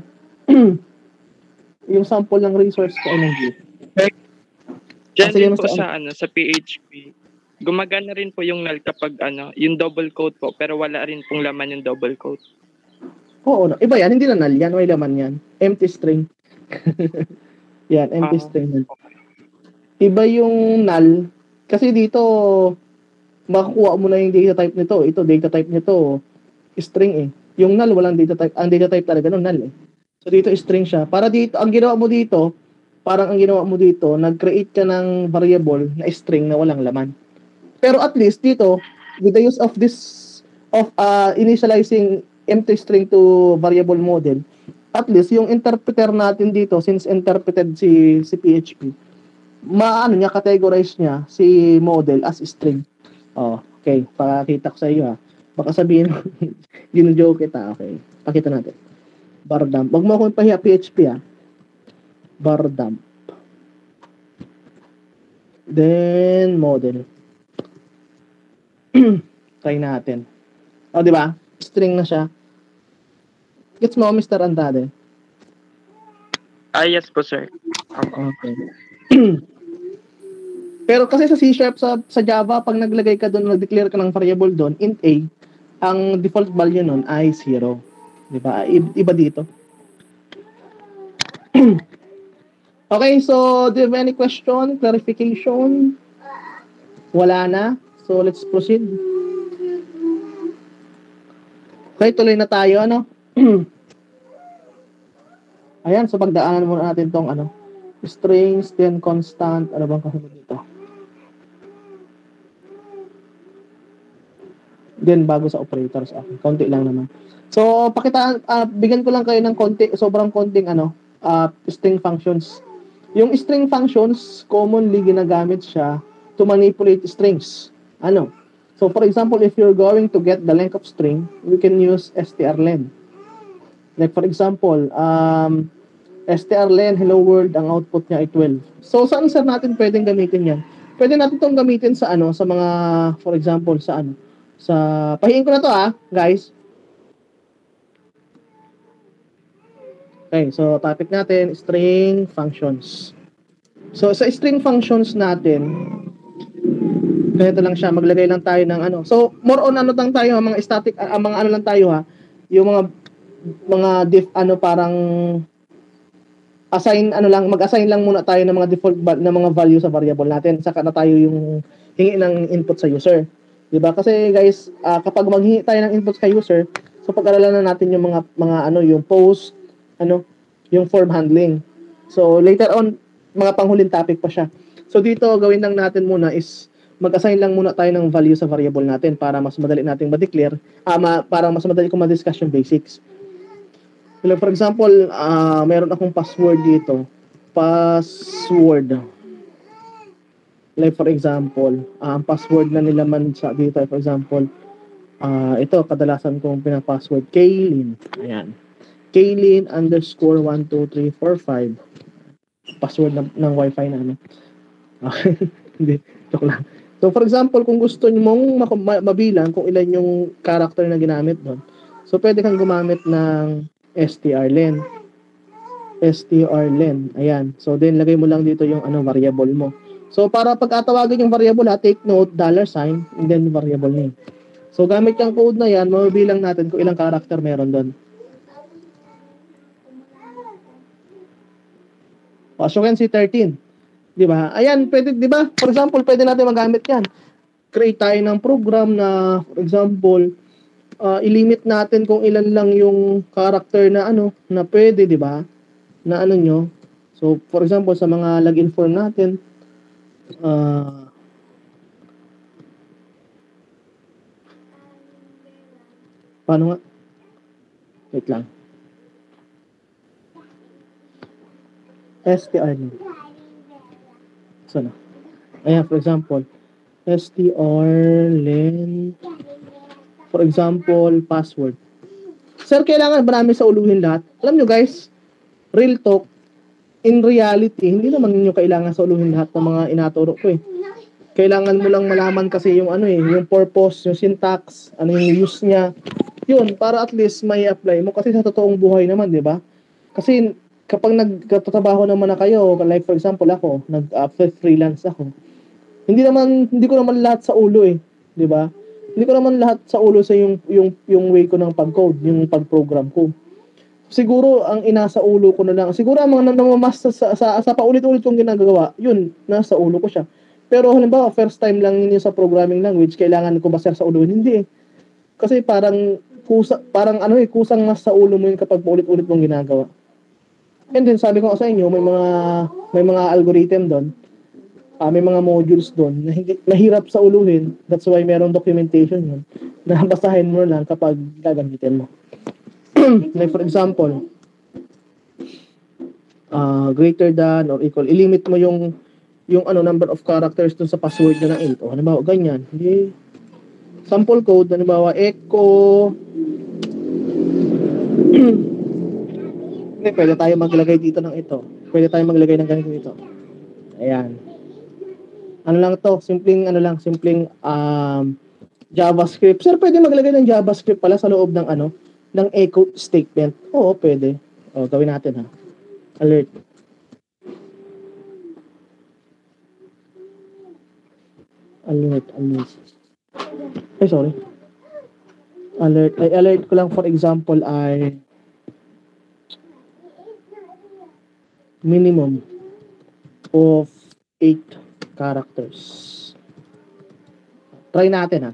Yung sample ng resource ko ay nag-give.
Diyan po sa PHP, gumagana rin po yung null kapag yung double quote po, pero wala rin pong laman yung double quote.
Oo, no. Iba yan, hindi na null yan, may laman yan. Empty string. Yan, empty string. Iba yung null, kasi dito, makukuha mo na yung data type nito. Ito, data type nito, string eh. Yung null, walang data type. Ang data type talaga nun, null eh. So, dito string siya. Para dito, ang ginawa mo dito, nag-create ka ng variable na string na walang laman. Pero at least dito, with the use of initializing empty string to variable model, at least yung interpreter natin dito, since interpreted si PHP, niya, categorize niya si model as string. Oh, okay. Pakita ko sa iyo ha. Baka sabihin, gino-joke kita. Okay. Pakita natin. Bar dump. Wag mo akong pahiya PHP ha. Bar dump. Then, model. Try natin. O, di ba? String na siya. Gets mo, Mr. Antade?
Yes po, sir.
Okay. Pero kasi sa C# sa Java, pag naglagay ka doon, nag-declare ka ng variable doon, int A, ang default value nun ay 0. Di ba? Iba dito. Okay, so do you have any question, clarification? Wala na. So let's proceed. Okay, tuloy na tayo, ano? Ayan, so pagdaanan muna natin tong strings, then constant, ano bang kasunod dito? Then bago sa operators, okay, konti lang naman. So, bigyan ko lang kayo ng sobrang konting string functions. Yung string functions, commonly ginagamit siya to manipulate strings. So, for example, if you're going to get the length of string, we can use strlen. Like, for example, strlen, hello world, ang output niya ay 12. So, saan sir natin pwedeng gamitin yan? Pwede natin itong gamitin sa sa mga, for example, pahiin ko na to guys. Okay, so topic natin, string functions. So, sa string functions natin, ganito lang siya, maglagay lang tayo ng So, more on lang tayo, mga static, mga lang tayo yung mga parang mag-assign lang muna tayo ng mga default na mga value sa variable natin, saka na tayo yung hingi ng input sa user. Diba? Kasi guys, kapag maghingi tayo ng input sa user, so pag-aralan na natin yung mga yung post, yung form handling. So later on, mga panghuling topic pa siya. So dito, gawin lang natin muna is mag-assign lang muna tayo ng value sa variable natin para mas madali nating ma-declare, para mas madali kong ma-discuss yung basics. So, for example, meron akong password dito. Password. Like for example, ang password na nilaman sa dito, for example, ito, kadalasan kong pinapassword, Kaylin. Ayan. Kaylin _12345. Password ng wifi namin. Okay. Hindi, joke lang. So, for example, kung gusto mong mabilang kung ilan yung character na ginamit doon, so, pwede kang gumamit ng strlen. Strlen. Ayan. So, then, lagay mo lang dito yung variable mo. So, para pagkatawagin yung variable, take note, $, and then variable name. So, gamit yung code na yan, mabibilang natin kung ilang character meron doon. As you can see, 13. Di ba? Ayan, pwede, di ba? For example, pwede natin magamit yan. Create tayo ng program na, for example, ilimit natin kung ilan lang yung character na na pwede, di ba? Na nyo. So, for example, sa mga login form natin, paano nga? Wait lang. strlen. So, ayan, for example, strlen, for example, password. Sir, kailangan ba namin sa uluhin lahat? Alam nyo guys, real talk, in reality, hindi naman nyo kailangan sa uluhin lahat ng mga inaturo ko eh. Kailangan mo lang malaman kasi yung yung purpose, yung syntax, yung use niya. Yun, para at least may apply mo kasi sa totoong buhay naman, di ba? Kasi kapag nagtatrabaho naman na kayo, like for example ako, nag-freelance ako, hindi ko naman lahat sa ulo eh, di ba? Hindi ko naman lahat sa ulo sa yung way ko ng pag-code, yung pag-program ko. Siguro ang inasa ulo ko na lang, siguro ang mga namamaster sa paulit-ulit kong ginagawa, yun, nasa ulo ko siya. Pero halimbawa, first time lang yun sa programming language, kailangan ko ba sir sa ulo? Hindi eh. Kasi parang kusang mas sa ulo mo yun kapag ulit-ulit mong ginagawa. And then sabi ko sa inyo, may mga algorithm doon. May mga modules doon na hindi mahirap sa uluhin. That's why merong documentation yun. Na basahin mo lang kapag gagamitin mo. Like for example, greater than or equal. Ilimit mo yung number of characters dun sa password na ng 8. O halimbawa, ganyan. Hindi. Sample code, halimbawa, echo. Hindi, pwede tayo maglagay dito ng ito. Pwede tayo maglagay ng ganito dito. Ayan. Ano lang to? Simpleng JavaScript. Sir, pwede maglagay ng JavaScript pala sa loob ng ng echo statement. Oo, pwede. O, gawin natin ha. Alert. Ay, sorry. Alert ko lang for example ay minimum of 8 characters. Try natin.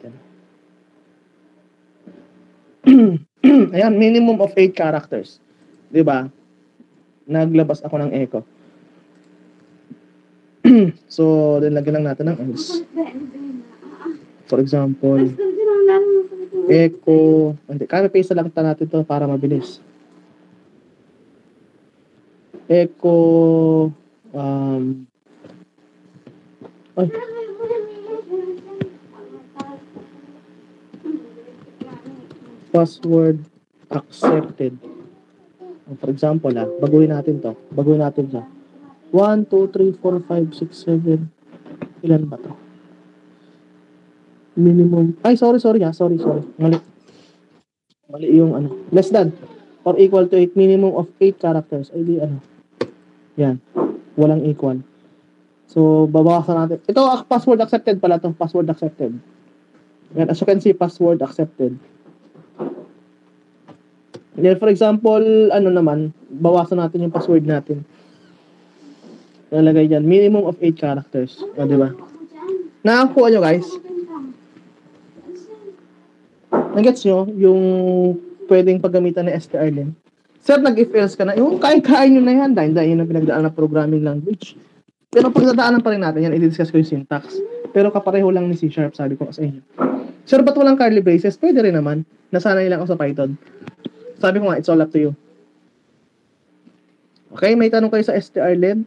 Ayan, minimum of 8 characters. 'Di ba? Naglabas ako ng echo. So, then lagyan lang natin ng else. For example, echo. Hindi, copy-paste lang natin to para mabilis. Echo password accepted. For example, baguhin natin to. Baguhin natin siya. 1, 2, 3, 4, 5, 6, 7. Ilan ba to? Minimum. Ay, sorry. Sorry. Mali yung less than or equal to 8. Minimum of 8 characters. Ay, di Yan. Walang equal. So, babawasan natin. Ito, password accepted pala to. Password accepted. Yan. As you can see, password accepted. Then, for example, bawasan natin yung password natin. Nalagay dyan. Minimum of 8 characters. O, diba? Nakakuha nyo, guys? Nagets nyo yung pwedeng paggamitan ng strlen? Sir, nag-if-else ka na. Yung kain-kain nyo na yan. Dahil yun ang pinagdaan na programming language. Pero pagdadaanan pa rin natin yan, i-discuss ko yung syntax. Pero kapareho lang ni C#, sabi ko sa inyo. Sir, ba't walang curly braces? Pwede rin naman. Nasanay lang ako sa Python. Sabi ko nga, it's all up to you. Okay, may tanong kayo sa strlen?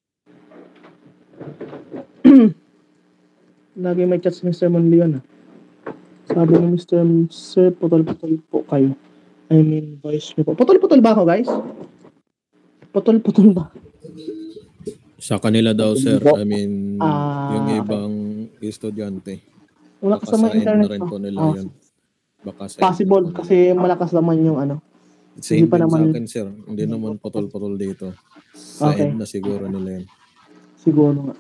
Lagi may chat si Mr. Monleon Sabi ni Mr. Sir, putol-putol po kayo. I mean, voice niyo po. Putol-putol ba ako, guys? Putol-putol ba?
Sa kanila daw, sir. I mean, yung ibang estudyante.
Wala ka sa mga internet
na rin po nila yun. Baka
possible, kasi malakas naman yung
Same din sa akin, sir. Hindi naman putol-putol dito. Sa end na siguro nila yun.
Siguro nga.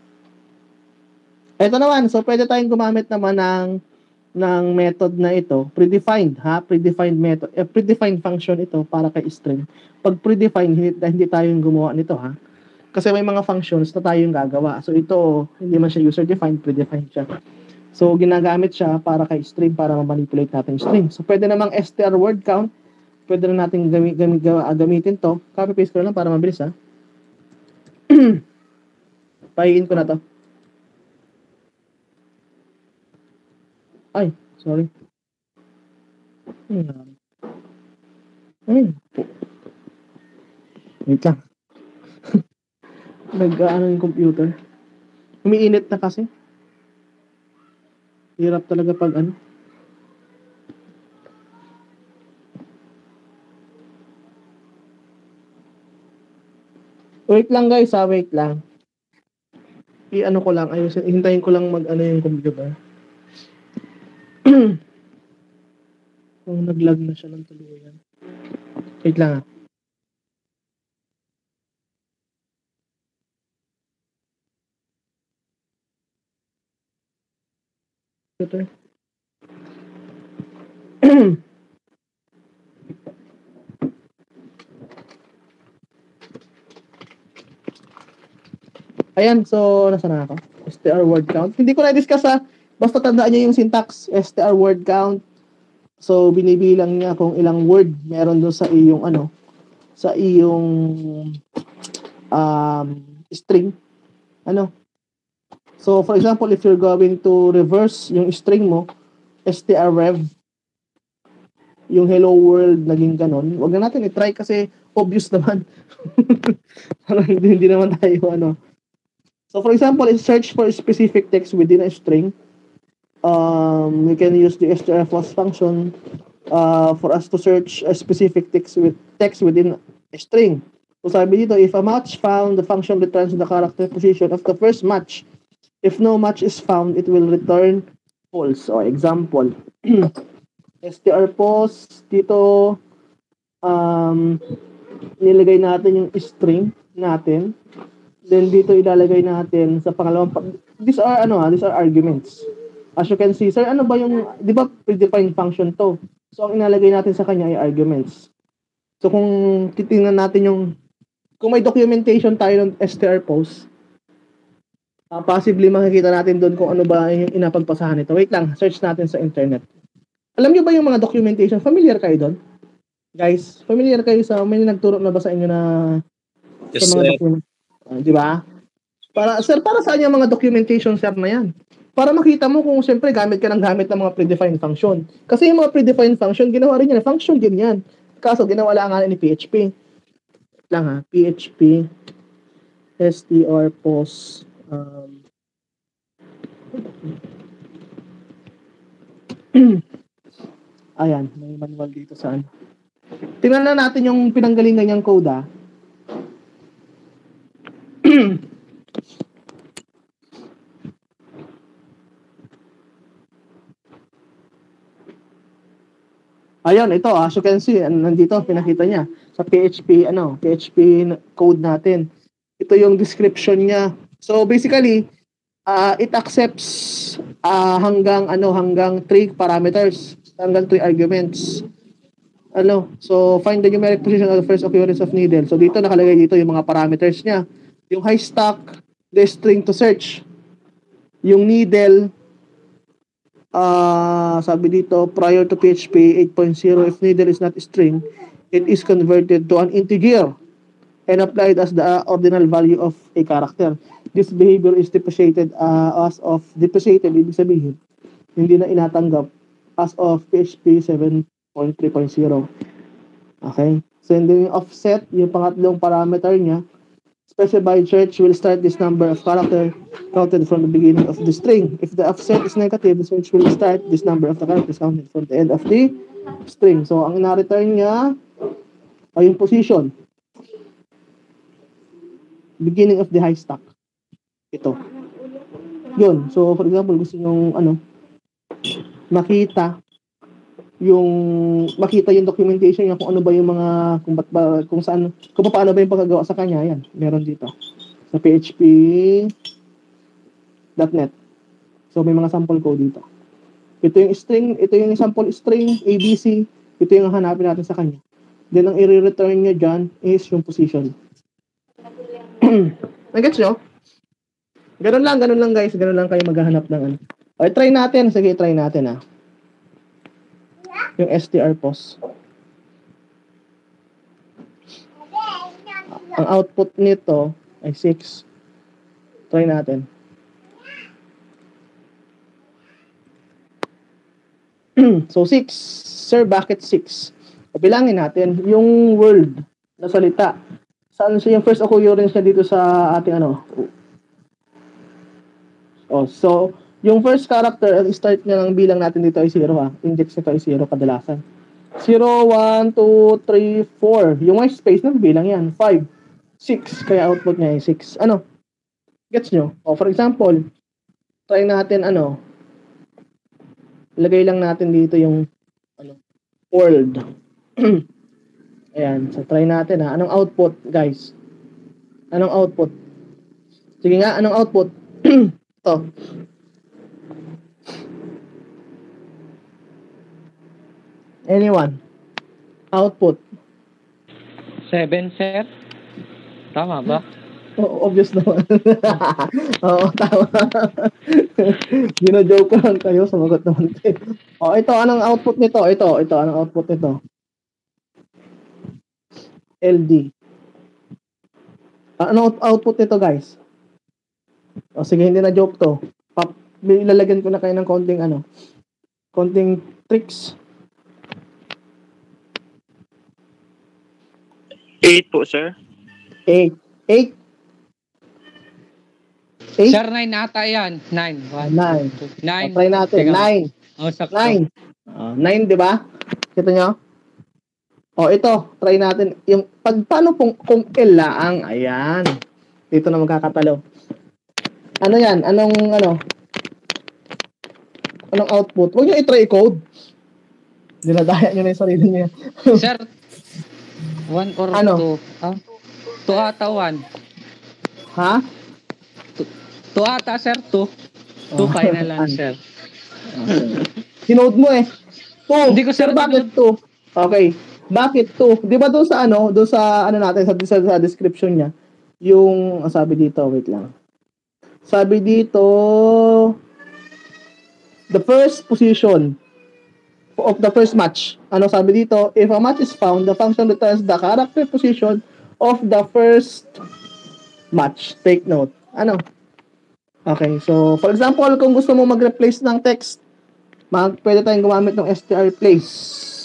Ito naman, so pwede tayong gumamit naman ng method na ito, predefined method, predefined function ito para kay string. Pag predefined, hindi tayo yung gumawa nito kasi may mga functions na tayong gagawa. So ito, hindi man siya user defined, predefined siya. So ginagamit siya para kay string, para ma-manipulate natin yung string. So pwede namang str word count, pwede na natin gamitin to. Copy paste ko lang para mabilis Pahiin ko na to. Ay, sorry. Wait lang. Nag-ano yung computer. Umiinit na kasi. Hirap talaga pag Wait lang guys, wait lang. Ko lang, ayusin, hintayin ko lang yung computer. Kung nag-lag na siya ng tuluyan. Wait lang Ito. Ayan, so nasa na ako? str word count. Hindi ko na-discuss basta tandaan niyo yung syntax, str word count. So, binibilang niya kung ilang word meron doon sa iyong sa iyong string. So, for example, if you're going to reverse yung string mo, strrev, yung hello world, naging ganon. Huwag na natin i-try kasi obvious naman. hindi naman tayo So, for example, search for specific text within a string. We can use the strfloss function for us to search a specific text within a string. So, sabi dito, if a match found, the function returns the character position of the first match. If no match is found, it will return false. So, example, strpos, dito, nilagay natin yung string natin. Then dito ilalagay natin sa pangalawang these are arguments. As you can see, sir, ano ba yung, di ba predefined function to? So ang inalagay natin sa kanya ay arguments. So kung titingnan natin kung may documentation tayo ng strpos, possibly makikita natin doon kung ano ba yung inapagpasahan nito. Wait lang, search natin sa internet. Alam niyo ba yung mga documentation? Familiar kayo doon? Guys, familiar kayo may nagturo na ba sa inyo na
yes,
sa mga documentation? Di ba? Para saan yung mga documentation, sir, na yan? Para makita mo kung siyempre gamit ka ng mga predefined function. Kasi yung mga predefined function, ginawa rin yan. Function din yan. Kaso, ginawa lang nga ni PHP. PHP strpos ayan, may manual dito sa tingnan na natin yung pinanggalingan niyang code Ayun, ito, as you can see, nandito, pinakita niya sa PHP code natin. Ito yung description niya. So, basically, it accepts hanggang 3 parameters, hanggang 3 arguments. So, find the numeric position of the first occurrence of needle. So, dito, nakalagay dito yung mga parameters niya. Yung high stack, the string to search. Yung needle, sabi dito, prior to PHP 8.0, if needle is not a string, it is converted to an integer and applied as the ordinal value of a character. This behavior is depreciated ibig sabihin, hindi na inatanggap as of PHP 7.3.0. Okay? So, yung offset, yung pangatlong parameter niya, specified search will start this number of characters counted from the beginning of the string. If the offset is negative, the search will start this number of the characters counted from the end of the string. So, ang na-return niya ay yung position. Beginning of the high stack. Ito. Yun. So, for example, gusto nyo makita yung documentation niya kung ano ba yung mga kung paano ba yung pagkagawa sa kanya, yan meron dito sa php.net. So may mga sample code dito. Ito yung sample string ABC, ito yung hanapin natin sa kanya. Then ang i-return niya dyan is yung position. Nagets nyo? Ganun lang guys, ganun lang kayo maghahanap ng Okay, try natin. Sige, try natin yung strpos. Ang output nito ay 6. Try natin. So 6. Sir, bakit 6? Bilangin natin yung word na salita. Saan siya yung first occurrence niya dito sa ating so yung first character, ang start niya ng bilang natin dito ay 0 Index nito ay 0 kadalasan. 0, 1, 2, 3, 4. Yung white space, bilang yan. 5, 6. Kaya output niya ay 6. Gets nyo? For example, try natin lagay lang natin dito yung world. Ayan. So, try natin Anong output, guys? Anong output? Sige nga, anong output? Ito. Anyone? Output.
7, sir? Tama ba?
Obvious naman. Oo, tama. Gino-joke ko lang kayo, sumagot naman kayo. Ito, anong output nito? Ito, anong output nito? LD. Anong output nito, guys? Sige, hindi na joke to. Ilalagyan ko na kayo ng konting tricks.
8 po, sir.
8.
Sir, 9 ata yan. 9. 9.
Try natin. 9.
Oh, sakto.
9. 9, di ba? Kita nyo? Ito. Try natin. Yung, paano kung L laang? Ayan. Dito na magkakatalo. Ano yan? Anong output? Huwag nyo i-try code. Dinadaya nyo na yung sarili nyo.
Sir, 1 or 2? 2 ata 1.
Ha?
2 ata, sir. 2. 2 final answer.
Sinode mo eh. 2.
Hindi ko, sir,
bakit 2? Okay. Bakit 2? Di ba doon sa natin, sa description niya, yung, sabi dito, wait lang. Sabi dito, the first position of the first match. Ano sabi dito? If a match is found, the function returns the character position of the first match. Take note. Okay, so for example, kung gusto mo mag-replace ng text, pwede tayong gumamit ng strplace.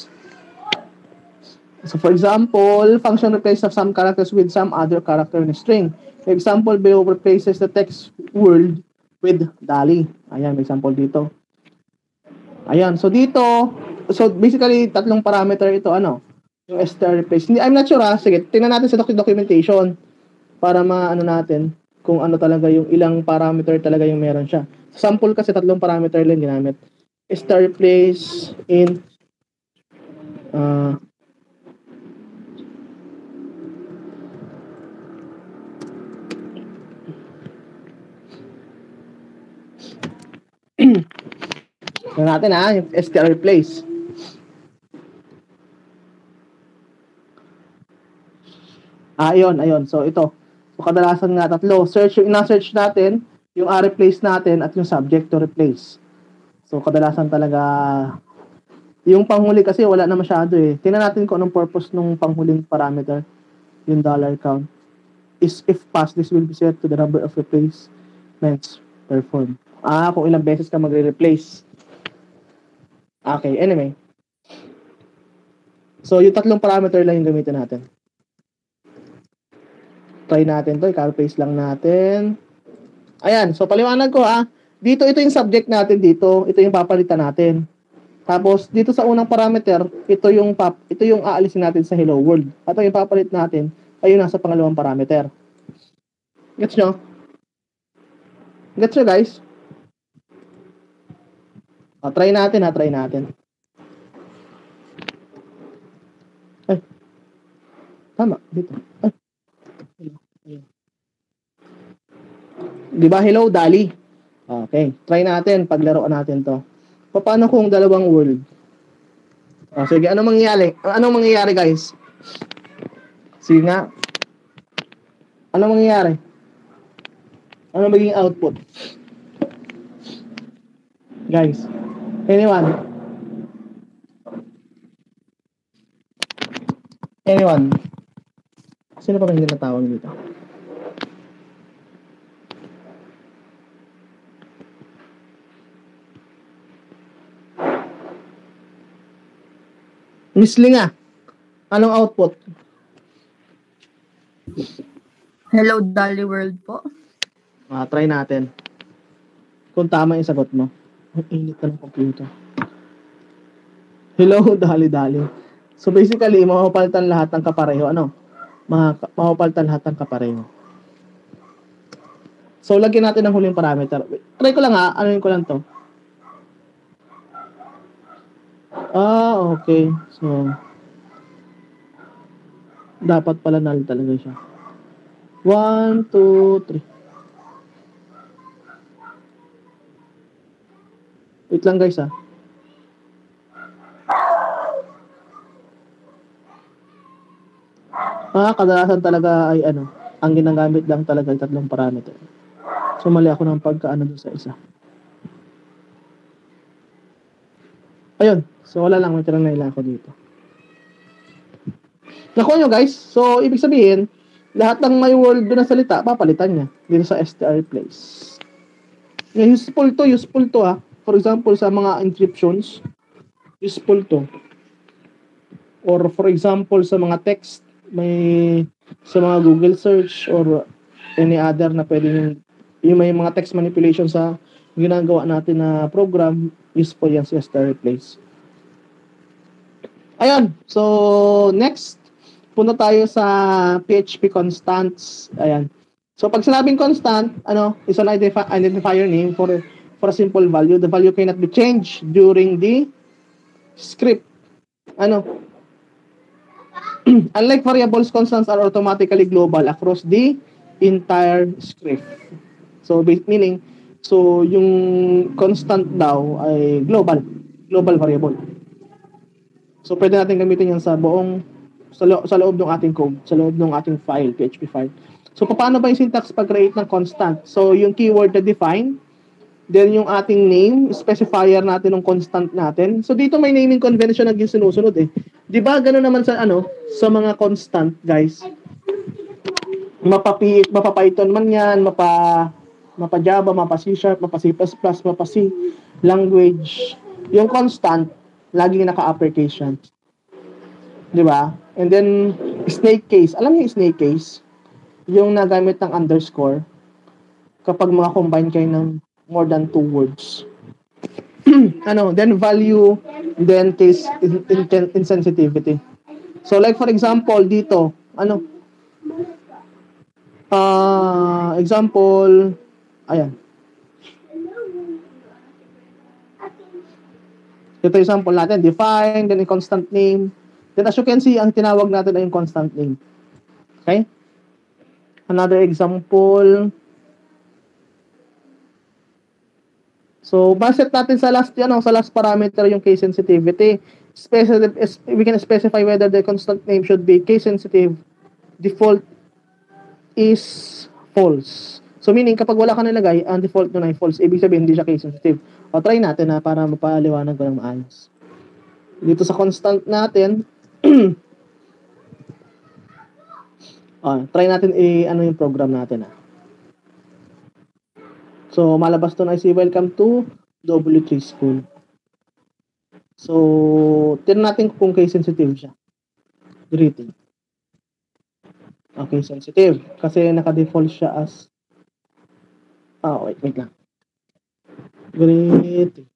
So for example, function replaces some characters with some other character in a string. For example, below replaces the text word with DALI. Ayan, may example dito. Ayan, so dito, basically, 3 parameter ito, yung strplace. I'm not sure sige, tingnan natin sa documentation para maano natin kung ano talaga yung ilang parameter talaga yung meron siya. Sa sample kasi 3 parameter lang ginamit. Strplace in natin yung strplace. Ayun. So ito. So kadalasan nga 3. Ina-search natin yung replace natin at yung subject to replace. So kadalasan talaga yung panghuli kasi wala na masyado eh. Tingnan natin kung anong purpose ng panghuling parameter, yung $count. Is if passed, this will be set to the number of replacements performed. Kung ilang beses ka magre-replace. Okay, anyway. So, yung 3 parameter lang yung gamitin natin. Try natin to. I-copy-paste lang natin. Ayan. So, paliwanag ko Dito, ito yung subject natin dito. Ito yung papalitan natin. Tapos, dito sa unang parameter, ito yung aalisin natin sa hello world. At yung papalit natin ay yung nasa pangalawang parameter. Gets nyo? Gets nyo, guys? Try natin. Ay. Tama. Dito. Ay. Diba? Hello, DALI. Okay. Try natin. Paglaruan natin to. Paano kung dalawang word? Sige. Anong mangyayari, guys? Sige nga. Anong mangyayari? Ano magiging output? Guys. Anyone? Sino pa hindi natawag dito? Mislinga. Anong output?
Hello, DALI World po.
Try natin. Kung tama yung sagot mo. Ang init na ng computer. Hello, DALI. So basically, mapapalitan lahat ng kapareho. Mapapalitan lahat ng kapareho. So lagyan natin ng huling parameter. Try ko lang anuin ko lang to. Okay. So dapat pala null talaga siya. 1, 2, 3. Wait lang, guys, kadalasan talaga ay Ang ginagamit lang talaga ay tatlong parameter. So, mali ako ng pagkaano doon sa isa. Ayun. So, wala lang. May tirang naila ako dito. Nakuha nyo guys. So, ibig sabihin, lahat ng may world doon na salita, papalitan niya dito sa str place. Useful to ha. For example, sa mga encryptions, useful to. Or for example, sa mga text, sa mga Google search or any other na pwede yung may mga text manipulation sa ginagawa natin na program, useful yan sa str place. Ayun. So, next, punta tayo sa PHP constants. Ayan. So, pag sinabing constant, is an identifier name for a simple value. The value cannot be changed during the script. Unlike variables, constants are automatically global across the entire script. So, meaning, yung constant daw ay global variable. So, pwede natin gamitin yan sa loob ng ating code, sa loob ng ating file, PHP file. So, paano ba yung syntax pag-create ng constant? So, yung keyword na define, then yung ating name, specifier natin ng constant natin. So, dito may naming convention na sinusunod eh. Di ba gano'n naman sa mga constant, guys? Mapa-Python man yan, mapa-Java, mapa-C#, mapa-C++, mapa-C language. Yung constant, laging naka-uppercase yan. Di ba? And then, snake case. Alam niyo yung snake case? Yung nagamit ng underscore kapag mga combine kayo ng more than 2 words. Then value, then case insensitivity. So like for example, dito, example, ayan. Ito example natin, define, then a constant name. Then as you can see, ang tinawag natin ay yung constant name. Okay? Another example. So, baset natin sa last parameter yung case sensitivity. We can specify whether the constant name should be case sensitive. Default is false. So, meaning, kapag wala ka nilagay, ang default nun ay false. Ibig sabihin, hindi siya case sensitive. O, try natin para mapaliwanag ko ng maayos. Dito sa constant natin, try natin yung program natin. So, malabas to na si welcome to W3 School. So, tinan natin kung case sensitive siya. Greeting. Okay, sensitive. Kasi naka-default siya as wait lang. Greeting.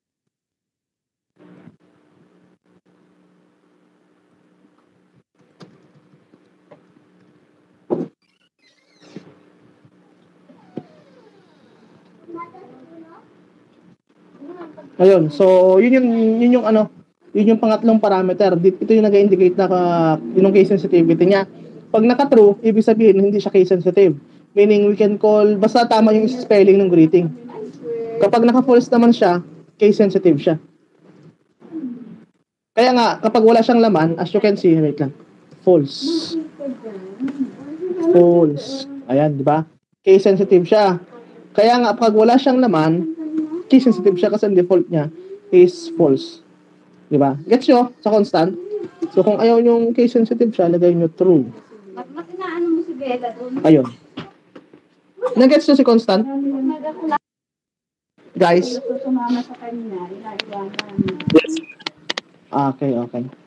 Ayun, so yun yung pangatlong parameter. Ito yung nag-indicate na yung case sensitivity niya. Pag naka-true, ibig sabihin hindi siya case sensitive. Meaning we can call, basta tama yung spelling ng greeting. Kapag naka-false naman siya, case sensitive siya. Kaya nga, kapag wala siyang laman, as you can see, wait lang, false. False. Ayan, di ba? Case sensitive siya. Kaya nga, pag wala siyang laman, case sensitive siya kasi ang default niya is false. Diba? Gets nyo? Sa constant. So, kung ayaw yung case sensitive siya, lagay nyo true. Ayun. Nag-gets nyo si constant? Guys? Okay.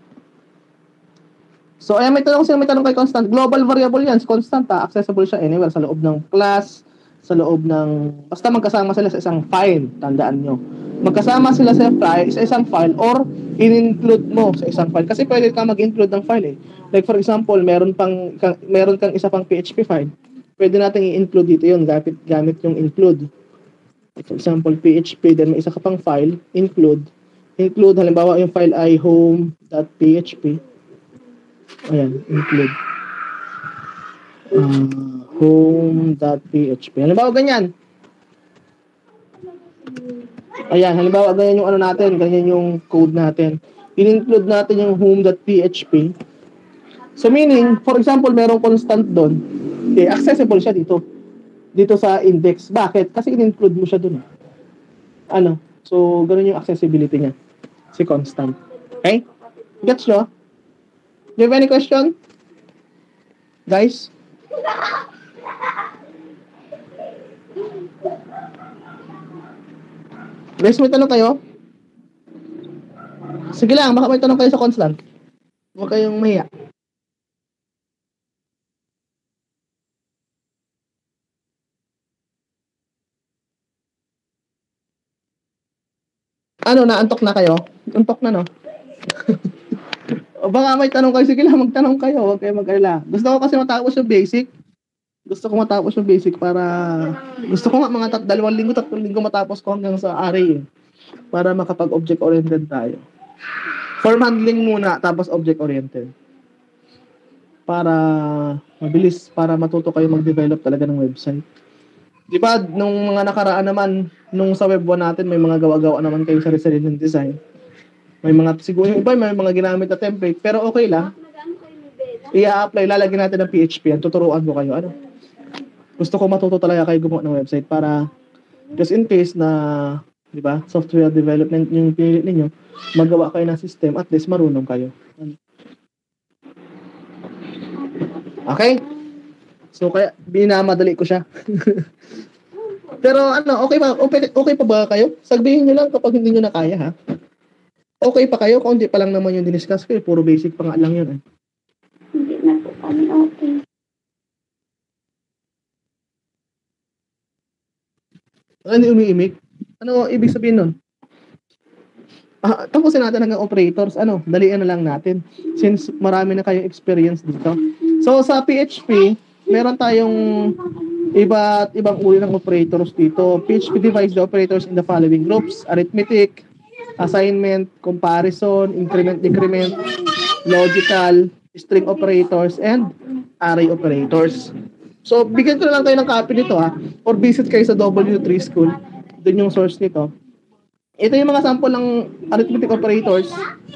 So, ayan, may tanong kay constant. Global variable yan. Si constant, accessible siya anywhere sa loob ng class, sa loob ng, basta magkasama sila sa isang file, tandaan nyo. Magkasama sila sa isang file or in-include mo sa isang file. Kasi pwede ka mag-include ng file eh. Like for example, meron kang isa pang PHP file. Pwede natin i-include dito yun, gamit yung include. Like for example, PHP, then may isa ka pang file, include, halimbawa yung file ay home.php. Ayan, include. Home.php. Halimbawa, ganyan. Ayan, halimbawa, ganyan yung ganyan yung code natin. In-include natin yung home.php. So, meaning, for example, merong constant doon. accessible siya dito. Dito sa index. Bakit? Kasi in-include mo siya dun. So, ganun yung accessibility niya. Si constant. Okay? Gets nyo? Do you have any question? Guys? Guys, may tanong kayo? Sige lang, baka may tanong kayo sa constant. Huwag kayong mahiya. Naantok na kayo? Antok na, no? O baka may tanong kayo, sige lang, magtanong kayo. Huwag kayo mag-alala. Gusto ko kasi matapos yung basic. Para... Gusto ko nga mga 2 linggo, 3 linggo matapos ko hanggang sa array. Para makapag-object-oriented tayo. Form handling muna, tapos object-oriented. Para mabilis, para matuto kayo mag-develop talaga ng website. Di ba, nung mga nakaraan naman, nung sa web 1 natin, may mga gawa-gawa naman kayo sa resilient design. May mga, siguro yung iba, may mga ginamit na template, pero okay lang. I-apply, lalagyan natin ng PHP yan, tuturuan ko kayo. Gusto ko matuto talaga kayo gumawa ng website para, just in case na, di ba, software development yung pinilit ninyo, magawa kayo ng system, at least marunong kayo. Okay? So, kaya, binamadali ko siya. Pero, okay pa ba kayo? Sabihin nyo lang kapag hindi nyo na kaya, ha? Okay pa kayo? Kung hindi pa lang naman yung diniscuss ko, puro basic pa nga lang yun, eh.
Hindi na po kami okay.
Hindi umiimik? Ano ibig sabihin nun? Tapusin natin hanggang operators. Dalian na lang natin. Since marami na kayong experience dito. So, sa PHP, meron tayong iba't ibang uri ng operators dito. PHP divides the operators in the following groups: arithmetic, assignment, comparison, increment, decrement, logical, string operators, and array operators. So, bigyan ko na lang kayo ng copy nito, ha, or visit kayo sa W3 School. Doon yung source nito. Ito yung mga sample ng arithmetic operators.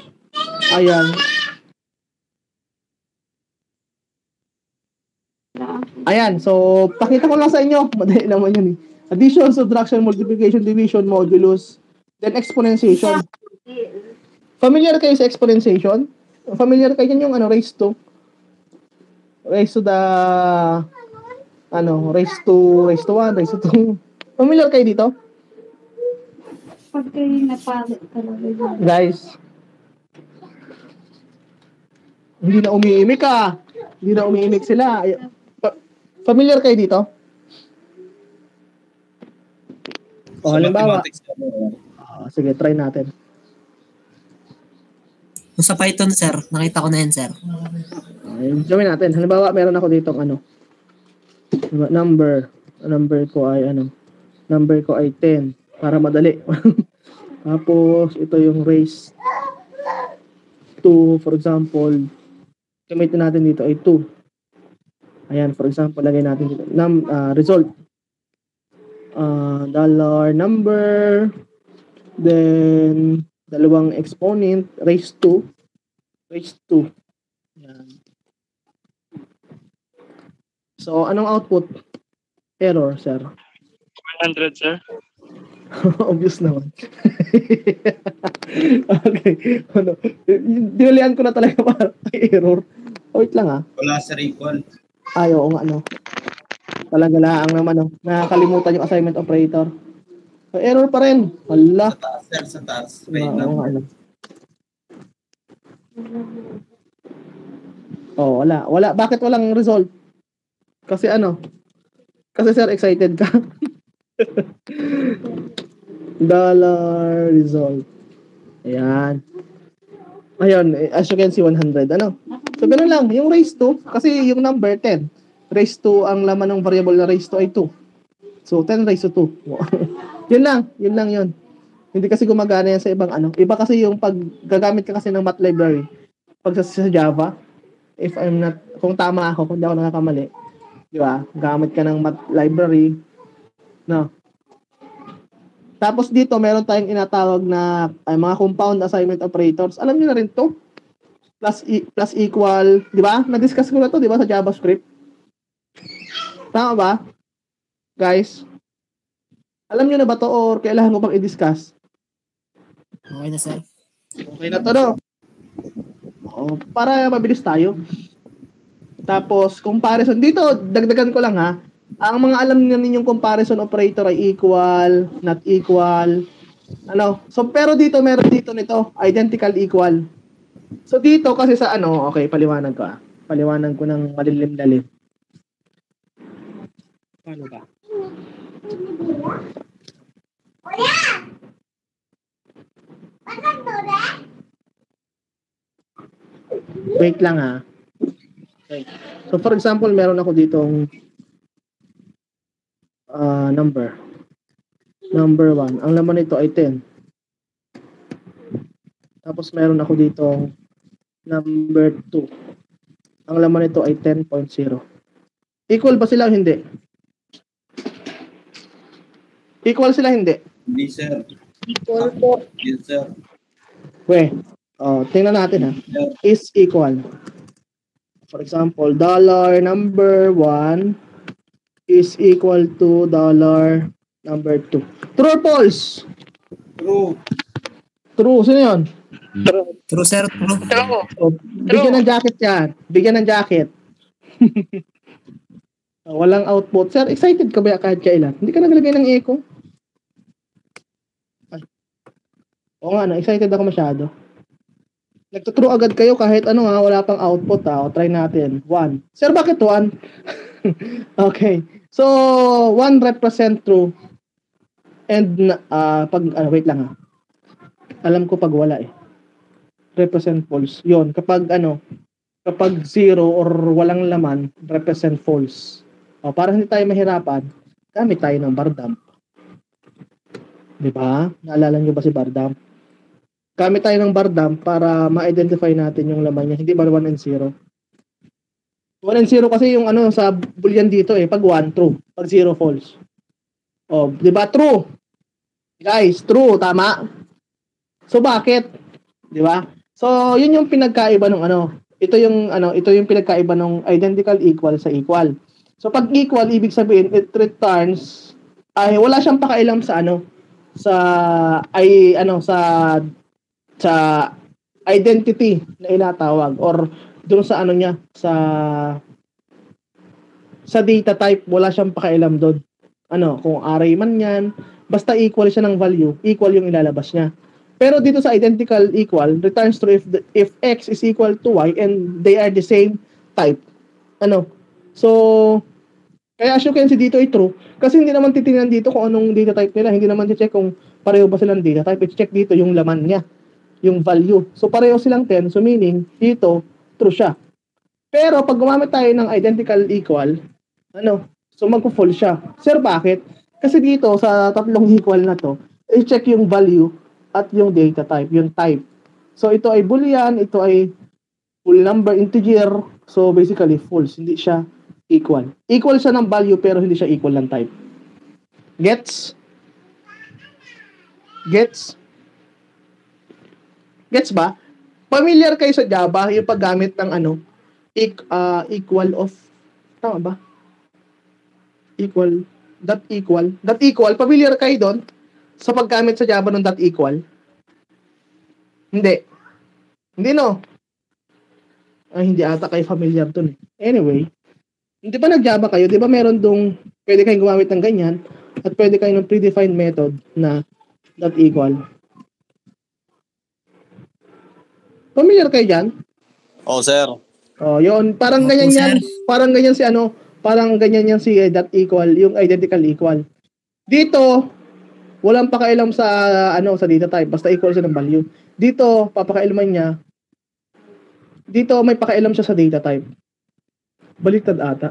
Ayan, so pakita ko lang sa inyo. Madali naman yun, eh. Addition, subtraction, multiplication, division, modulus, then exponentiation. Familiar kayo sa exponentiation? Familiar kayo yung raise to the raise to 1, raise to 2. Familiar kayo dito?
Pag kayo napalit talaga.
Guys, hindi na umiimik ka. Hindi na umiimik sila. Familiar kayo dito? Halimbawa. Sige, try natin.
Sa Python, sir. Nakita ko na yan, sir.
Gawin natin. Halimbawa, meron ako dito number ko ay 10 para madali. Tapos ito yung raise to, for example, gamitin natin dito ay 2. Ayan, for example, lagay natin dito result dollar number, then dalawang exponent, raise to. Ayan. So, anong output? Error, sir.
100, sir.
Obvious naman. Okay. Dinalian ko na talaga para error. Wait lang, ha.
Wala, sir, equal.
Oo nga, Talaga lang naman, nakakalimutan yung assignment operator. So, error pa rin. Hala.
Sa taas, sir, sa taas. Wait lang.
Wala. Bakit walang result? Kasi Kasi sir, excited ka. Dollar result. Ayan. Ayun, as you can see, 100. So, ganun lang. Yung raise to, kasi yung number 10. Raise to, ang laman ng variable na raise to ay 2. So, 10 raise to 2. Yun lang yun. Hindi kasi gumagana yan sa ibang Iba kasi yung pag gagamit ka kasi ng math library. Pag sa Java, kung tama ako, kung di ako nakakamali, di ba? Gamit ka ng math library. No. Tapos dito, meron tayong inatawag na mga compound assignment operators. Alam niyo na rin to? Plus equal, di ba? Na-discuss ko na to, di ba, sa JavaScript? Tama ba? Guys? Alam nyo na ba to or kailangan ko pang i-discuss?
Okay na, sir.
Okay na to, no? O, para mabilis tayo. Tapos, comparison. Dito, dagdagan ko lang ha. Ang mga alam ninyong comparison operator ay equal, not equal. Ano? So, pero dito, meron dito nito. Identical, equal. So, dito kasi sa ano, okay, paliwanag ko ah. Paliwanag ko ng malilim-lalim. Paano ba? Wait lang ha. Okay. So for example, meron ako ditong number. Number 1. Ang laman nito ay 10. Tapos meron ako ditong number 2. Ang laman nito ay 10.0. Equal ba sila o hindi? Equal sila hindi?
Hindi, sir.
Equal po.
Yes, sir.
Tingnan natin ha. Is equal. For example, dollar number 1 is equal to dollar number 2. True or false?
True.
True. Sino yun?
True, sir. True.
Oh, bigyan ng jacket yan. Bigyan ng jacket. Walang output. Sir, excited ka ba kahit kailan? Hindi ka naglagay ng echo? Oo nga, excited ako masyado. Nagtutrue agad kayo kahit ano ha, wala pang output ha. O, try natin. 1. Sir, bakit 1? Okay. So, 1 represent true. And, wait lang ha. Alam ko pag wala eh. Represent false. Yun, kapag 0 or walang laman, represent false. O, para hindi tayo mahirapan, gamit tayo ng bar dump. Diba? Naalala nyo ba si bar dump? Gamit tayo ng bar dump para ma-identify natin yung laman niya. Hindi ba 1 and 0? 1 and 0 kasi yung sa boolean dito eh. Pag 1, true. Pag 0, false. O, di ba? True. Guys, true. Tama. So, bakit? Di ba? So, yun yung pinagkaiba ng Ito yung pinagkaiba ng identical equal sa equal. So, pag equal, ibig sabihin, it returns, wala siyang pakailam sa sa identity na inatawag or doon sa niya sa data type, wala siyang pakailam doon. Kung array man yan, basta equal siya ng value, equal yung ilalabas niya. Pero dito sa identical equal, returns true if x is equal to y and they are the same type. So, kaya as you can see dito ay true kasi hindi naman titingnan dito kung anong data type nila, hindi naman i-check kung pareho ba silang data type, i-check dito yung laman niya, yung value. So pareho silang 10, so meaning dito true siya. Pero pag gumamit tayo ng identical equal, so magpo-false siya. Sir, bakit? Kasi dito sa tatlong equal na to, i-check yung value at yung data type, yung type. So ito ay boolean, ito ay full number, integer. So basically false, hindi siya equal. Equal siya ng value pero hindi siya equal ng type. Gets? Gets ba? Familiar kayo sa Java yung paggamit ng equal of, tama ba? Equal, dot equal, familiar kayo doon sa paggamit sa Java ng dot equal? Hindi no? Hindi ata kayo familiar doon eh. Anyway, hindi ba nag-Java kayo? Di ba meron dong pwede kayong gumamit ng ganyan at pwede kayong ng predefined method na dot equal? Familiar kayo dyan?
Oo, sir.
Oh, yun. Parang ganyan yan. Parang ganyan yan si dot equal, yung identical equal. Dito, walang pakailam sa sa data type. Basta equal siya ng value. Dito, papakailaman niya. Dito, may pakailam siya sa data type. Baliktad ata.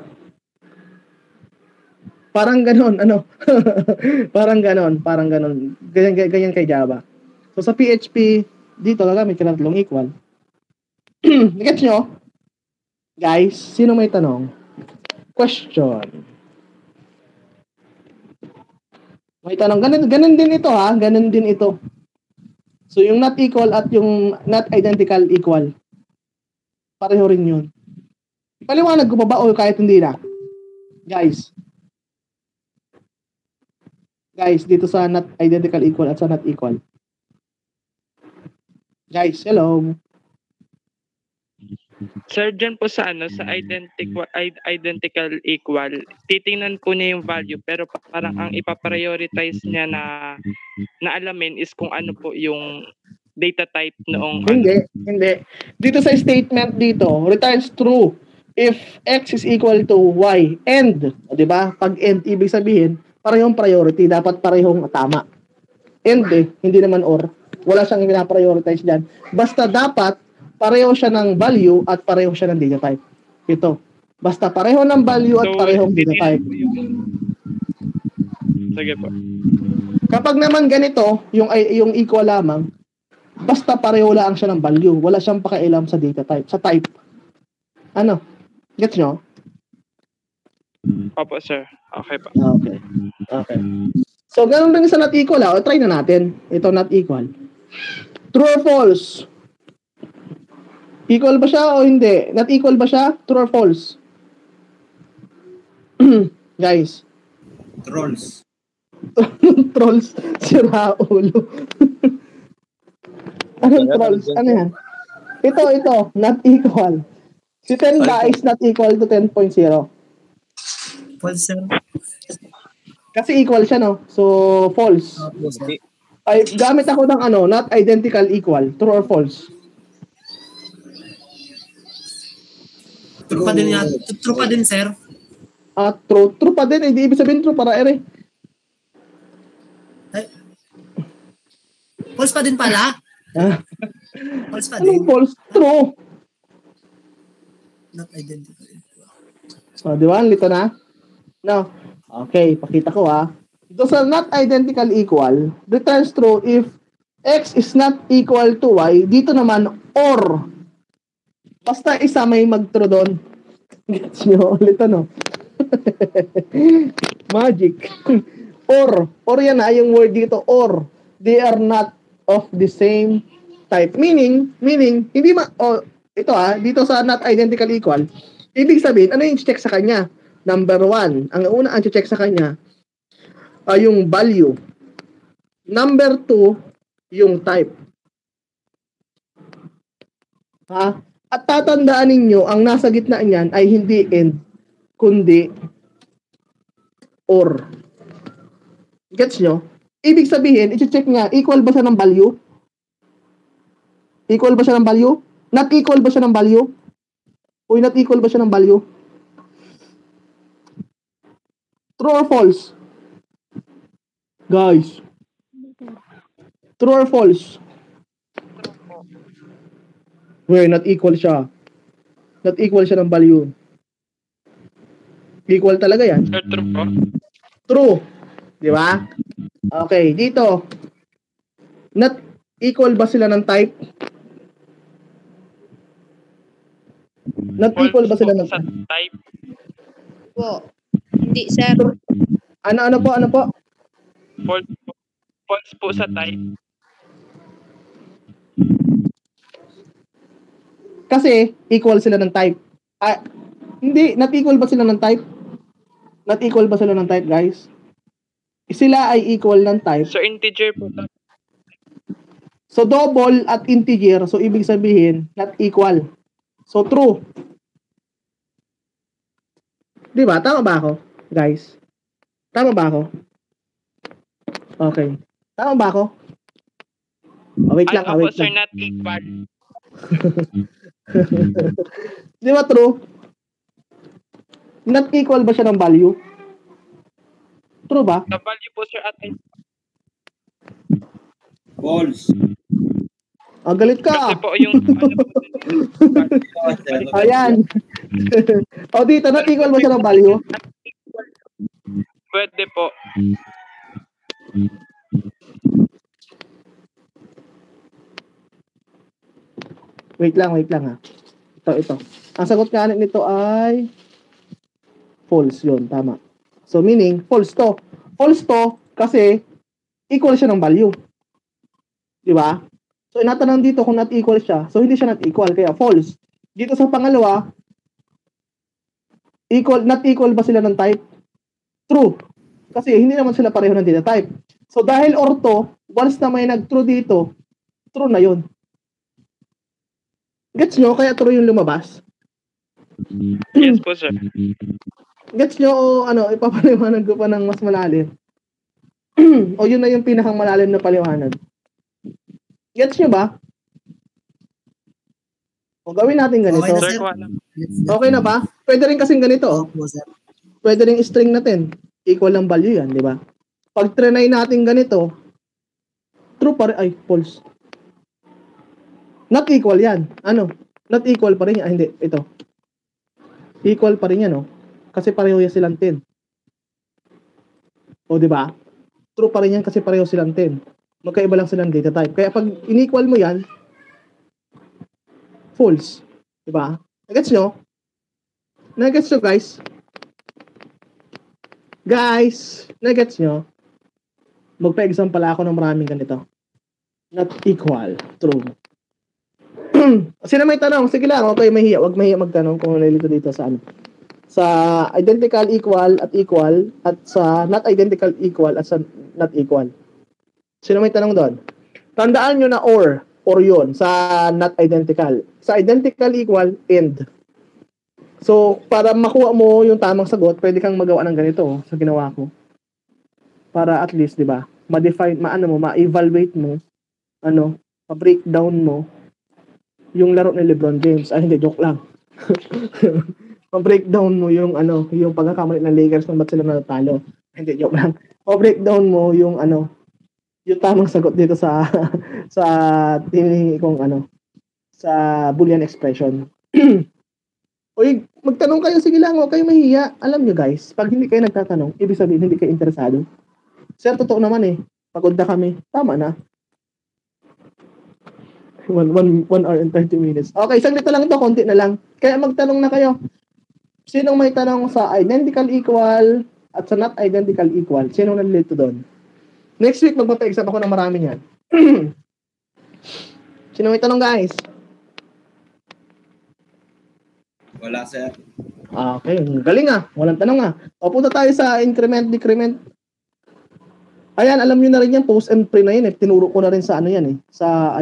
Parang ganon, parang ganon. Ganyan kay Java. So, sa PHP, dito, gagamit ka ng tatlong equal. Gets nyo? Guys, sino may tanong? Question. May tanong. Ganun din ito ha. Ganun din ito. So, yung not equal at yung not identical equal. Pareho rin yun. Paliwanag ko pa ba o kahit hindi na? Guys, dito sa not identical equal at sa not equal. Guys, hello.
Sir, dyan po sa sa identical equal, titingnan po niya yung value pero parang ang ipaprioritize niya na alamin is kung ano po yung data type noong
Hindi. Dito sa statement dito, returns true if x is equal to y and, 'di ba? Pag and ibig sabihin, parehong priority, dapat parehong tama. And hindi naman or. Wala siyang pina-prioritize diyan. Basta dapat pareho siya ng value at pareho siya ng data type. Ito. Basta pareho ng value at parehong data type.
Sige po.
Kapag naman ganito, yung equal lamang, basta pareho lang siya ng value. Wala siyang pakialam sa data type, sa type. Ano? Gets nyo?
Opo, sir. Okay pa.
Okay. So, ganun rin sa not equal. O, try na natin. Ito not equal. True or false? Equal ba siya o hindi? Not equal ba siya? True or false? Guys.
Trolls.
Trolls. Sira ulo. Anong trolls? Ano yan? Ito. Not equal. Si 10 ba is not equal to 10.0?
False, sir.
Kasi equal siya, no? So, false. Ay, gamit ako ng not identical equal. True or false?
True pa din yan. True pa din, sir.
True. True pa din. Hindi ibig sabihin true para ere.
Ay. False pa din pala. False pa din.
Anong false? True.
Not identical.
Di ba? Lito na? No. Okay, pakita ko Ito sa not identical equal, returns true if x is not equal to y. Dito naman, or. Basta isa may mag-true doon. Gets nyo? Ulit Magic. Or yan yung word dito, or. They are not of the same type. Meaning, hindi dito sa not identical equal, ibig sabihin, ano yung check sa kanya? Number 1, ang una ang check sa kanya, yung value. Number 2, yung type. At tatandaan ninyo, ang nasa gitna niyan ay hindi and, kundi or. Gets nyo? Ibig sabihin, i-check niya, equal ba siya ng value? Equal ba siya ng value? Not equal ba siya ng value? Uy, not equal ba siya ng value? True or false? Guys. True or false? Wait, not equal siya. Not equal siya ng value. Equal talaga yan.
True po.
True. Di ba? Okay, dito. Not equal ba sila ng type? Not equal ba sila ng
type?
Po. Hindi, sir.
Ano po?
False po sa type.
Kasi equal sila ng type. Hindi, not equal ba sila ng type? Not equal ba sila ng type, guys? Sila ay equal ng type.
So integer po.
So double at integer, so ibig sabihin not equal. So true. 'Di ba? Tama ba ako, guys? Tama ba ako? Okay. Tama ba ako? Wait lang, wait
sir,
lang.
not equal.
Di ba true? Not equal ba siya ng value? True ba?
The value po, sir, at
false.
Galit ka.
Kasi po yung
Ayan. Dito, not equal ba siya ng value?
Pwede po.
Wait lang ha. Ito. Ang sagot nga nito ay false yun, tama. So meaning, false to. False to kasi equal siya ng value. Di ba? So inatanong dito kung not equal siya. So hindi siya not equal, kaya false. Dito sa pangalawa, not equal ba sila ng type? True. Kasi hindi naman sila pareho ng data type. So dahil ortho, once na may nag-true dito, true na yun. Gets nyo? Kaya true yung lumabas.
Yes po, sir.
Gets nyo o ano, ipapaliwanag ko pa ng mas malalim? O yun na yung pinakang malalim na paliwanag? Gets nyo ba? O gawin natin ganito.
Okay na,
Sir,
sir.
kuha na.
Okay na ba? Pwede rin kasing ganito.
Opo, sir.
Pwede rin string natin. Equal ng value yan, di ba? Pag trinay natin ganito, true pa rin, ay, false. Not equal yan. Ano? Not equal pa rin yan. Hindi, ito. Equal pa rin yan, no? Kasi pareho yan silang 10. O, di ba? True pa rin yan kasi pareho silang 10. Magkaiba lang silang data type. Kaya pag inequal mo yan, false. Di ba? Nagets nyo? Nagets nyo, guys? Guys, nagets nyo? Magpa-exam pala ako ng maraming ganito. Not equal. True. Sino may tanong? Sige lang, okay, mahiya. Huwag mahiya magtanong kung nalilito dito sa ano. Sa identical equal at sa not identical equal at sa not equal. Sino may tanong doon? Tandaan nyo na or yun sa not identical. Sa identical equal, and. So, para makuha mo yung tamang sagot, pwede kang magawa ng ganito sa ginawa ko. Para at least, di ba, ma-define, ma-evaluate mo, ma-breakdown mo yung laro ni LeBron James. Ay, hindi, joke lang. Ma-breakdown mo yung, yung pagkakamali ng Lakers kung ba't sila natalo. Hindi, joke lang. Ma-breakdown mo yung, yung tamang sagot dito sa tinihingi kong, sa Boolean expression. Uy, magtanong kayo, sige lang, huwag kayo mahiya. Alam nyo guys, pag hindi kayo nagtatanong, ibig sabihin hindi kayo interesado. Sir, totoo naman eh. Pagod na kami. Tama na. 1 hour and 30 minutes. Okay, saglit na lang to, konti na lang. Kaya magtanong na kayo. Sinong may tanong sa identical equal at sa not identical equal? Sinong nalilito doon? Next week, magpapa-exam ako ng marami niyan. Sino may tanong, guys?
Wala, sir.
Okay, galing ah. Walang tanong ah. O, punta tayo sa increment, decrement. Ayan, alam nyo na rin yan, post and pre na yun eh. Tinuro ko na rin sa yan eh. Sa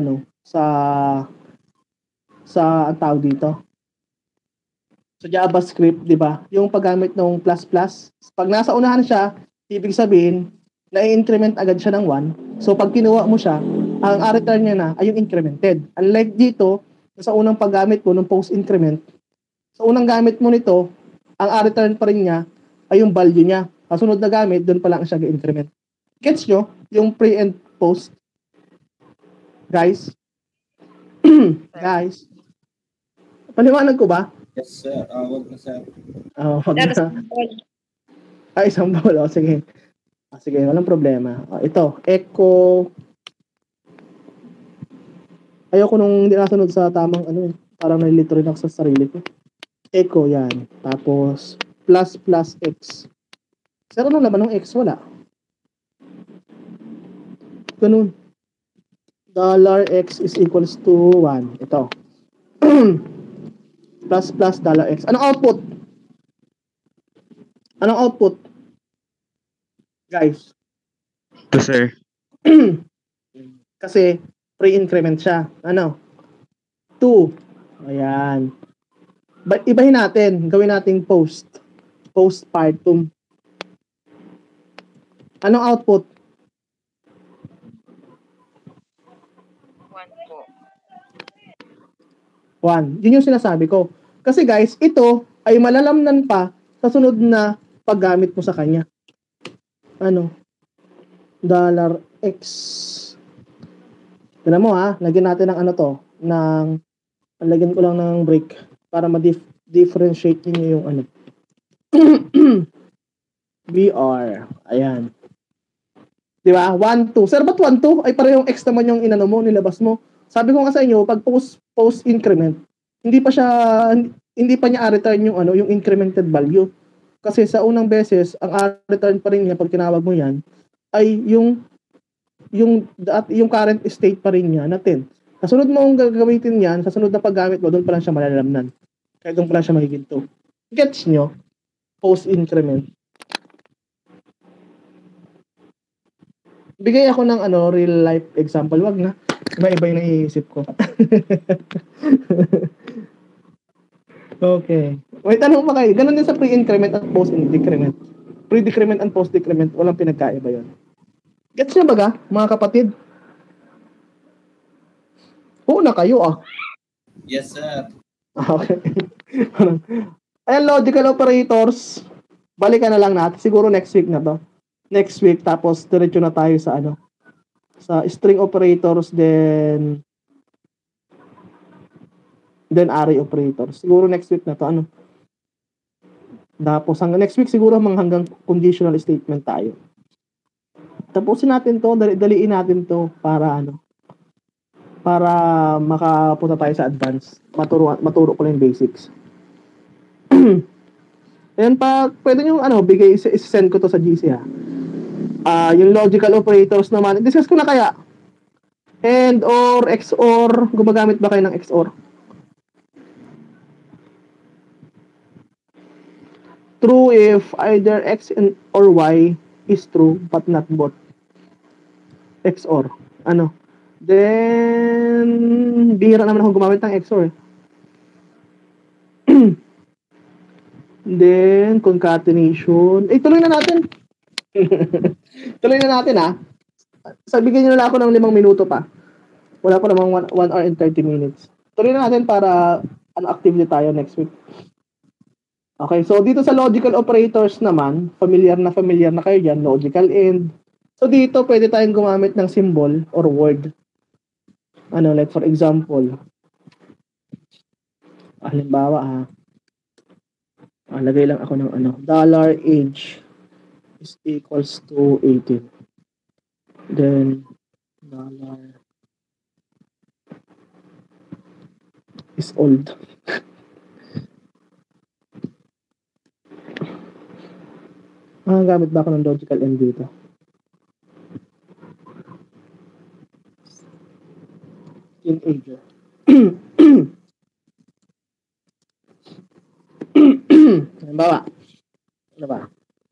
ang tawag dito. Sa JavaScript, di ba? Yung paggamit ng plus plus. Pag nasa unahan siya, ibig sabihin, na-increment agad siya ng 1. So, pag kinuha mo siya, ang return niya na ay yung incremented. Unlike dito, sa unang paggamit mo ng post increment, sa unang gamit mo nito, ang return pa rin niya ay yung value niya. Sa sunod na gamit, doon pa lang siya ga-increment. Gets nyo? Yung pre and post. Guys? Guys? Paliwanag ko ba?
Yes, sir. Wag na, sir.
Wag na. Ay, isang ball. Sige. Sige, walang problema. Ito, echo. Ayoko nung hindi nasunod sa tamang parang nalilito rin ako sa sarili ko. Echo yan. Tapos, plus plus x. Sir, ano naman ng x? Wala. Ganun. $x is equals to 1. Ito. Plus plus $x. Anong output? Anong output? Guys.
Ito, sir.
Kasi, pre-increment siya. 2. Ayan. Ibahin natin. Gawin nating post. Postpartum. Anong output?
1 po.
1. Yun yung sinasabi ko. Kasi guys, ito ay malalamnan pa sa sunod na paggamit mo sa kanya. $x. Tignan mo ha, lagyan natin ng lagyan ko lang ng break para ma-differentiate niyo yung BR. Ayan. Di ba? 1, 2. Sir, ba't 1, 2? Ay parehong x naman yung nilabas mo. Sabi ko nga sa inyo, pag post increment, hindi pa niya return yung incremented value. Kasi sa unang beses, ang return pa rin niya pag tinawag mo yan ay yung current state pa rin niya na 10. Kasunod mo ang gagamitin yan, sa sunod na paggamit mo, doon pa lang siya malalamnan. Kaya doon pa lang siya magiging 2. Gets nyo? post-increment. Bigay ako ng real life example. Wag na. Iba-iba yung naiisip ko. Okay. May tanong pa kayo. Ganun din sa pre-increment at post-decrement. Pre-decrement and post-decrement, walang pinagkaiba yun. Gets niya ba mga kapatid? Oo na kayo
Yes, sir.
Okay. Ayan, logical operators. Balikan na lang natin. Siguro next week na to. Next week, tapos diretso na tayo sa sa string operators, then array operators. Siguro next week na to. Tapos hanggang next week siguro hanggang conditional statement tayo. Tapusin natin to, daliin natin to para para makapunta tayo sa advance. Maturo ko lang yung basics. Ayan pa, pwede nyo bigay, send ko to sa GC yung logical operators naman, discuss ko na kaya. And or, XOR, gumagamit ba kayo ng XOR? True if either X or Y is true but not both. XOR. Then, bihira naman ako gumamit ng XOR. Then, concatenation. Tuloy na natin. Tuloy na natin Bigyan nyo na ako ng 5 minuto pa. Wala pa namang 1 hour and 30 minutes. Tuloy na natin para actively tayo next week. Okay, so dito sa logical operators naman, familiar na kayo dyan, logical and. So dito, pwede tayong gumamit ng symbol or word. Like for example, halimbawa lagay lang ako ng $age is equals to 18. Then, dollar is old. Gamit ba ako ng logical and dito? Teenager. Halimbawa. Ano ba?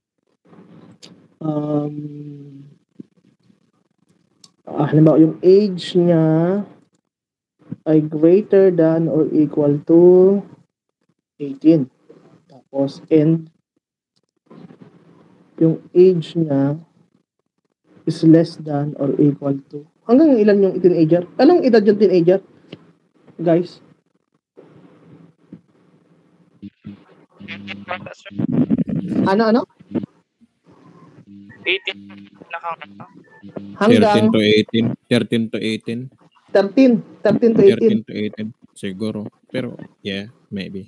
Halimbawa, yung age niya ay greater than or equal to 18. Tapos, and yung age niya is less than or equal to. Hanggang ilan yung teenager? Anong edad yung teenager? Guys? Ano?
18
hanggang
13 to 18. 13 to 18.
13 to 18.
13 to 18. Siguro. Pero, yeah, maybe.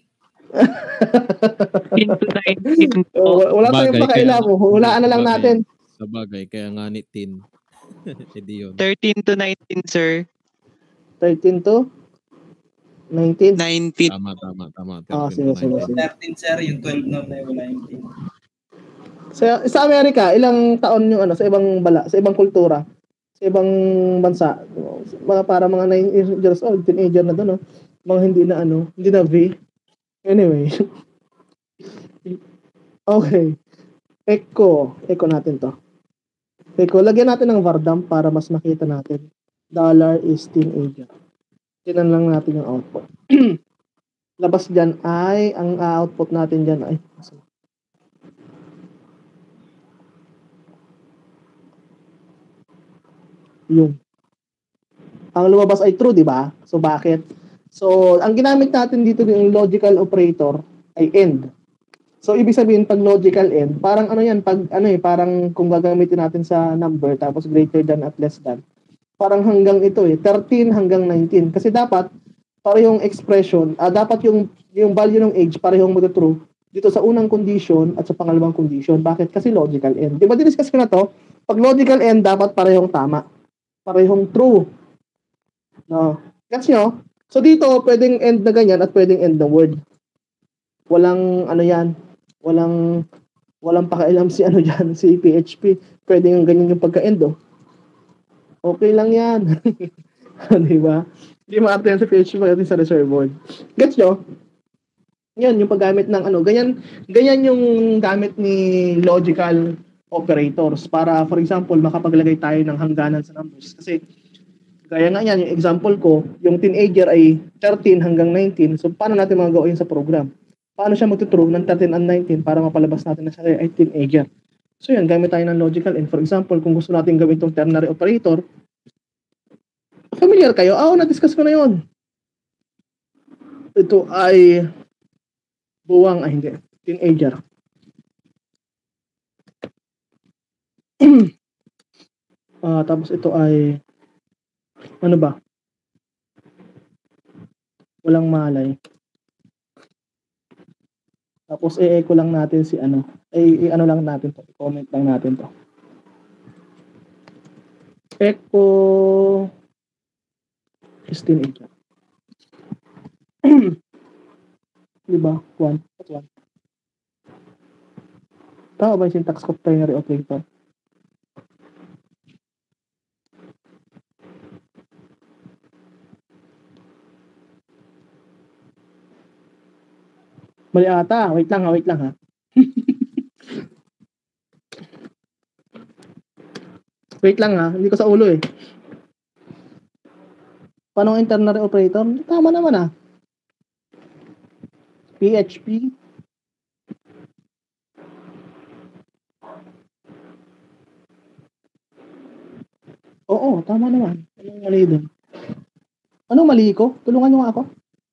Wala tayong pakailan mo. Hulaan na lang natin.
Sa bagay, kaya nga ni teen. Hindi yun.
13 to 19, sir.
13 to 19?
19.
Tama.
Sige.
13, sir. Yung 12 na wala yung 10.
Sa Amerika, ilang taon yung sa ibang sa ibang kultura, sa ibang bansa, mga 9 years old, teenager na doon, mga hindi na V. Anyway. Okay. Echo natin to. Echo, lagyan natin ng vardam para mas makita natin. Dollar is teenager. Tinan lang natin yung output. Labas dyan ay, ang output natin dyan ay, yung ang lumabas ay true, di ba? So bakit? So ang ginamit natin dito yung logical operator ay end. So ibig sabihin pag logical end, parang parang kung gagamitin natin sa number tapos greater than at less than. Parang hanggang 13 hanggang 19 kasi dapat parehong expression, dapat yung value ng age parehong mag-true dito sa unang condition at sa pangalawang condition. Bakit? Kasi logical end. Di ba diniscuss ko na to? Pag logical end dapat parehong tama. Parehong true. No. Gets nyo? So dito, pwedeng end na ganyan at pwedeng end na word. Walang walang pakialam si si PHP. Pwedeng ganyan yung pagka-end, Okay lang yan. Di ba? Hindi maarte yan sa PHP pagdating sa reserve word. Gets nyo? Yan, yung paggamit ng ano, ganyan yung gamit ni logical operators para, for example, makapaglagay tayo ng hangganan sa numbers. Kasi, gaya nga yan, yung example ko, yung teenager ay 13 hanggang 19. So, paano natin magagawin sa program? Paano siya magtutrue ng 13 and 19 para mapalabas natin na siya ay teenager? So, yan, gamit tayo ng logical. And for example, kung gusto natin gawin itong ternary operator, familiar kayo? Na-discuss ko na yun. Ito ay buwang, hindi, teenager. Tapos ito ay, ano ba? Walang malay. Tapos i-echo lang natin si ano, i-ano lang natin to, i-comment lang natin to. Echo is teenager. Diba? One. Tama ba yung syntax of ternary operator? Mali ata. Wait lang ha. Wait lang ha. Hindi ko sa ulo eh. Paano ang ternary operator? Tama naman ha. PHP. Oo, tama naman. Anong mali dun? Anong mali ko? Tulungan nyo nga ako.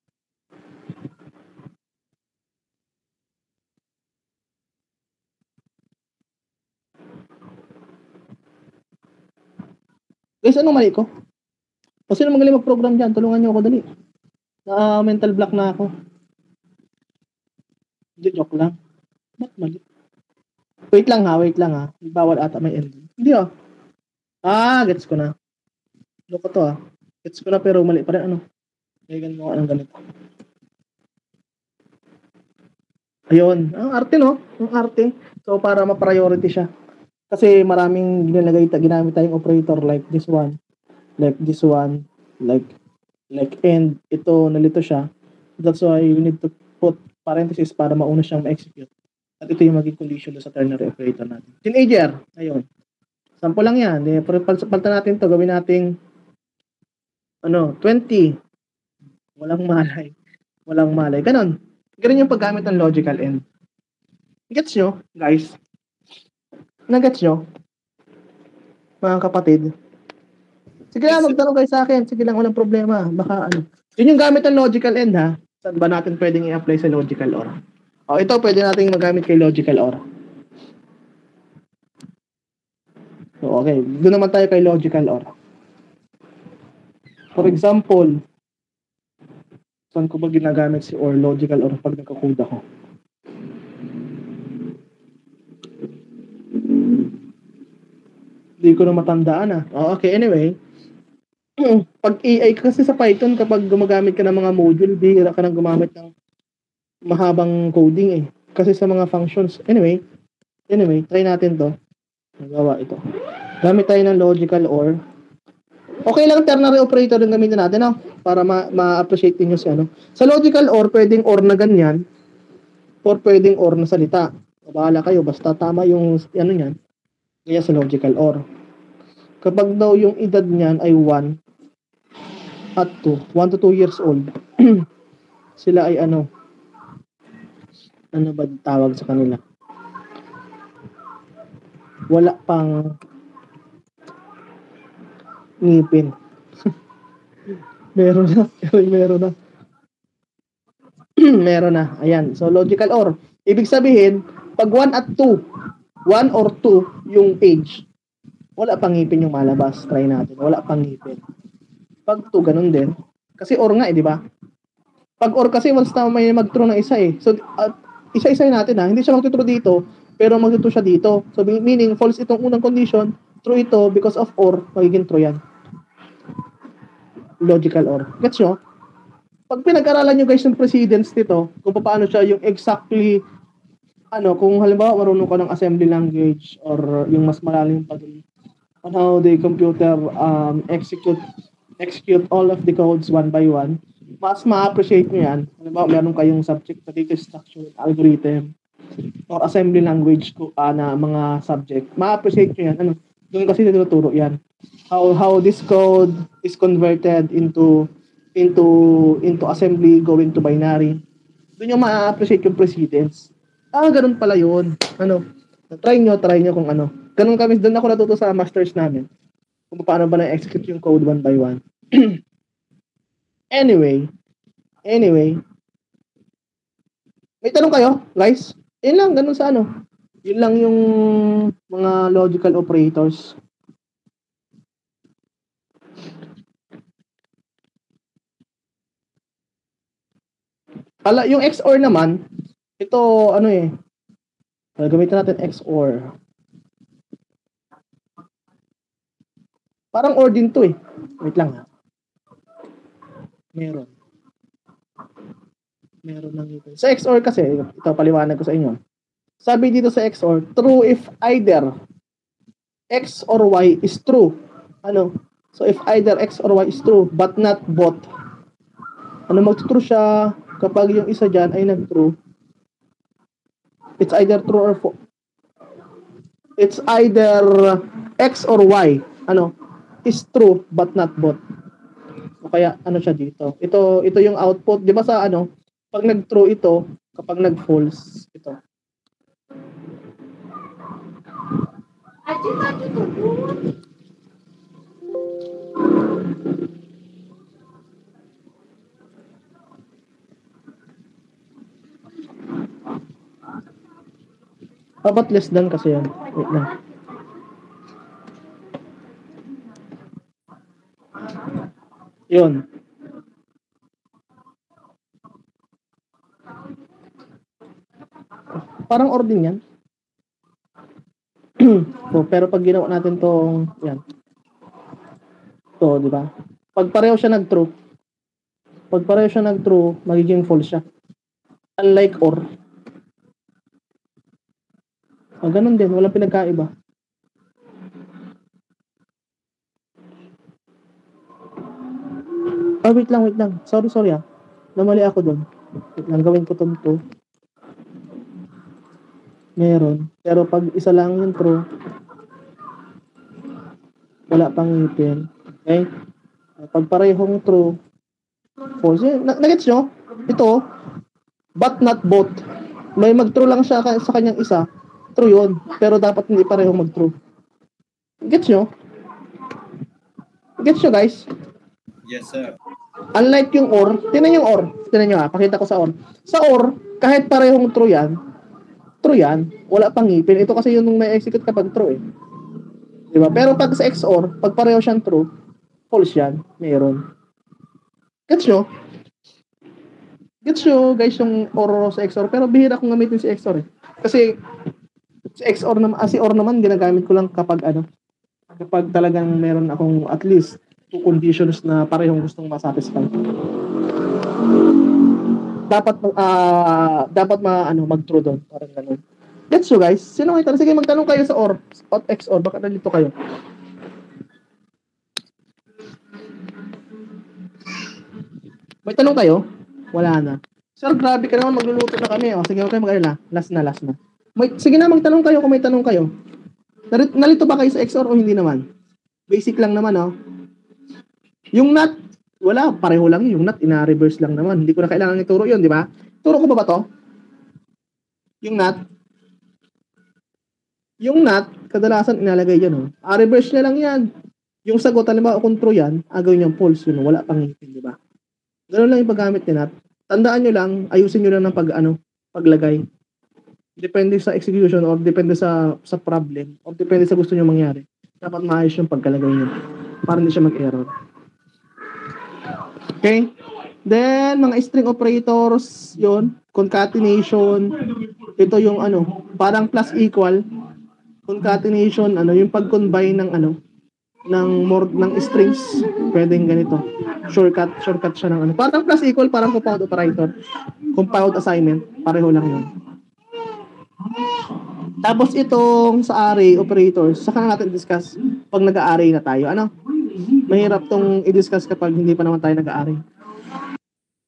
Guys, anong mali ko? O sino magaling mag-program dyan? Tulungan nyo ako dali. Mental block na ako. Joke lang. Ba't mali? Wait lang ha. Bawal ata may end. Hindi oh. Gets ko na. Loko to Gets ko na pero mali pa rin ano. Kaigan mo ka ng ganito. Ayun. Ang arte no? Ang arte. So para ma-priority siya. Kasi maraming ginamit tayong operator like this one. Like this one. Like end. Ito, nalito siya. That's why we need to put parenthesis para mauna siyang ma-execute. At ito yung maging condition sa ternary operator natin. Teenager. Ayun. Sample lang yan. Palta natin to. Gawin nating 20. Walang malay. Ganon. Ganon yung paggamit ng logical end. Gets nyo, guys? Nagets nyo? Mga kapatid. Sige lang, magtanong kayo sa akin. Sige lang, walang problema. Baka Yun yung gamit ng logical end ha. Saan ba natin pwedeng i-apply sa logical OR? Ito pwede natin magamit kay logical OR. So, okay. Doon naman tayo kay logical OR. For example, saan ko ba ginagamit si OR, logical OR pag nagka-code ako? Hindi ko na matandaan Okay, anyway. Pag AI kasi sa Python, kapag gumagamit ka ng mga module, bihira ka nang gumamit ng mahabang coding Kasi sa mga functions, anyway, try natin to. Magawa ito. Gamit tayo ng logical OR. Okay lang ternary operator yung gamitin natin para ma-appreciate niyo si Sa logical OR, pwedeng OR na ganyan or pwedeng OR na salita. Bahala kayo, basta tama yung yan. Kaya sa logical OR. Kapag daw yung edad niyan ay 1 at 2, 1 to 2 years old, sila ay ano ba tawag sa kanila? Wala pang ngipin. meron na. Meron na. Ayan. So, logical OR. Ibig sabihin, pag 1 at 2, 1 or 2 yung age, wala pang ngipin yung malabas. Try natin. Wala pang ngipin. Pag 2, ganun din. Kasi OR nga di ba? Pag OR kasi once na may mag-true ng isa So, isa-isa natin Hindi siya mag-true dito, pero mag-true siya dito. So, meaning, false itong unang condition, true ito, because of OR, magiging true yan. Logical OR. Gets nyo? Pag pinag-aralan nyo guys yung precedence nito, kung paano siya yung exactly, kung halimbawa marunong ka ng assembly language or yung mas malalim pa dun, on how the computer execute all of the codes one by one, mas ma-appreciate nyo yan. Halimbawa, meron kayong subject na data structure, algorithm, or assembly language na mga subject. Ma-appreciate nyo yan. Doon kasi tinuturo yan. How this code is converted into assembly going to binary. Doon yung ma-appreciate yung precedence. Ganun pala yun. Try nyo kung ano. Ganun kami, doon ako natuto sa masters namin. Kung paano ba na-execute yung code one by one. Anyway. May tanong kayo, guys? Yun lang, ganun sa Yun lang yung mga logical operators. Yung XOR naman, ito, gamitin natin XOR. Parang OR din to eh. Wait lang ha. Meron ng ito. Sa XOR kasi, ito paliwanag ko sa inyo. Sabi dito sa XOR, true if either X or Y is true. So if either X or Y is true, but not both. Mag-true siya kapag yung isa dyan ay nag-true. It's either true or false. It's either X or Y. Is true but not both. O kaya siya dito. Ito yung output, 'di ba sa pag nag-true ito, kapag nag-false ito. Dapat less than kasi yan. Wait lang. Yun. Parang or din yan. So, pero pag ginawa natin tong yan. To, di ba? Pag pareho siya nag-true, magiging false siya. Unlike or. Ganun din, walang pinagkaiba. Wait lang. Sorry ah. Namali ako doon. Wait lang, gawin ko to. Meron. Pero pag isa lang yung true, wala pang ngipin. Okay? Pag parehong true, false. Nagets nyo? Ito, but not both. May mag-true lang siya sa kanyang isa. True yun. Pero dapat hindi parehong mag-true. Gets nyo? Gets nyo, guys?
Yes, sir.
Unlike yung OR, tinan yung OR. Tinan nyo pakita ko sa OR. Sa OR, kahit parehong true yan, wala pang ngipin. Ito kasi yung may execute kapag true eh. Diba? Pero pag sa XOR, pag pareho siyang true, false yan, mayroon. Gets nyo? Gets nyo, guys, yung OR sa XOR. Pero bihira kong gamitin si XOR eh. Kasi, si XOR naman, si OR naman, ginagamit ko lang kapag kapag talagang meron akong at least two conditions na parehong gustong masatisfy. Dapat mag-true doon, parang ganun. Gets nyo, guys? Sino kayo? Sige, magtanong kayo sa OR at XOR, baka nalito kayo. May tanong kayo? Wala na. Sir, grabe ka naman, magluluto na kami. Sige, okay, mag-alala. Last na. Sige na, magtanong kayo kung may tanong kayo. Nalito ba kayo sa XOR o hindi naman? Basic lang naman, Yung NOT, wala, pareho lang yung NOT, ina-reverse lang naman. Hindi ko na kailangan ituro yun, di ba? Turo ko ba to? Yung NOT. Yung NOT, kadalasan inalagay yan, reverse niya lang yan. Yung sagot, halimbawa kung true yan, gawin niyang false yun, wala pang ngipin, di ba? Ganun lang yung paggamit ni NOT. Tandaan nyo lang, ayusin nyo lang ng paglagay. Depende sa execution or depende sa problem or depende sa gusto nyo mangyari. Dapat maayos yung pagkalagay nyo para hindi siya mag-error. Okay? Then, mga string operators, yon, concatenation, ito yung parang plus equal, concatenation, yung pag-combine ng ng strings, pwedeng ganito. Shortcut siya ng parang plus equal, parang compound operator. Compound assignment, pareho lang yun. Tapos itong sa array operators, saka natin discuss pag nag-array na tayo. Mahirap tong i-discuss kapag hindi pa naman tayo nag-array.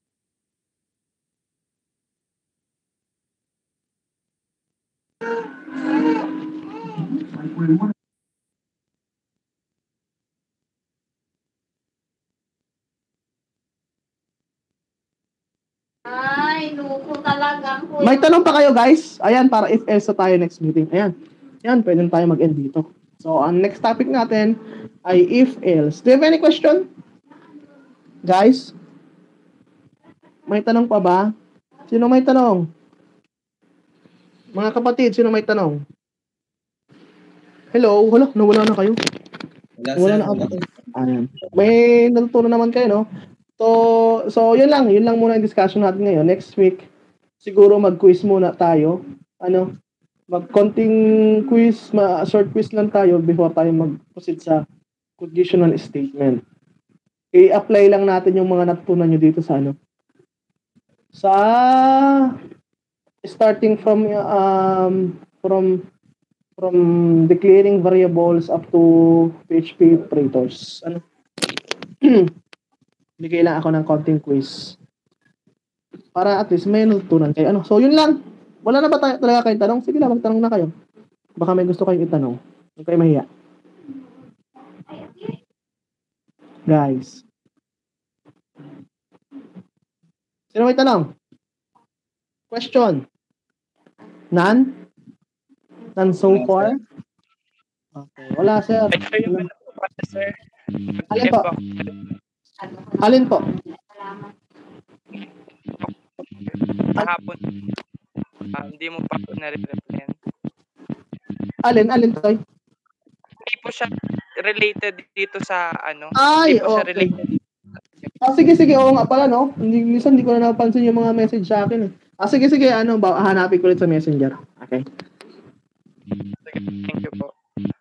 Ginuko talaga.
May tanong pa kayo, guys? Ayan, para if else na tayo next meeting. Ayan. Ayan, pwede tayo mag-end dito. So, ang next topic natin ay if else. Do you have any question? Guys? May tanong pa ba? Sino may tanong? Mga kapatid, sino may tanong? Hello? Wala, nawala na kayo. Wala na ako. Ayan. May natutunan naman kayo, no? So yun lang muna yung discussion natin ngayon. Next week, siguro mag-quiz muna tayo. Mag-konting quiz, short quiz lang tayo before tayo mag-proceed sa conditional statement. I-apply lang natin yung mga natutunan nyo dito sa sa starting from declaring variables up to PHP operators. Bigay lang ako ng konting quiz para at least may natutunan kayo. So yun lang. Wala na ba talaga kayong tanong? Sige lang, magtanong na kayo. Baka may gusto kayong itanong. Huwag kayo mahiya. Guys. Sino may tanong? Question? None? None so far? Okay. Wala, sir.
Sir.
Alin po? Alin po?
Kahapon. Hindi mo pa po na-replyan.
Alin, Toy?
Hindi po siya related dito sa
Ay,
hindi po siya
okay.
related.
Sige, oo nga pala, no? Minsan hindi ko na napansin yung mga message sa akin. Sige, hanapin ko ulit sa messenger. Okay.
Thank you po.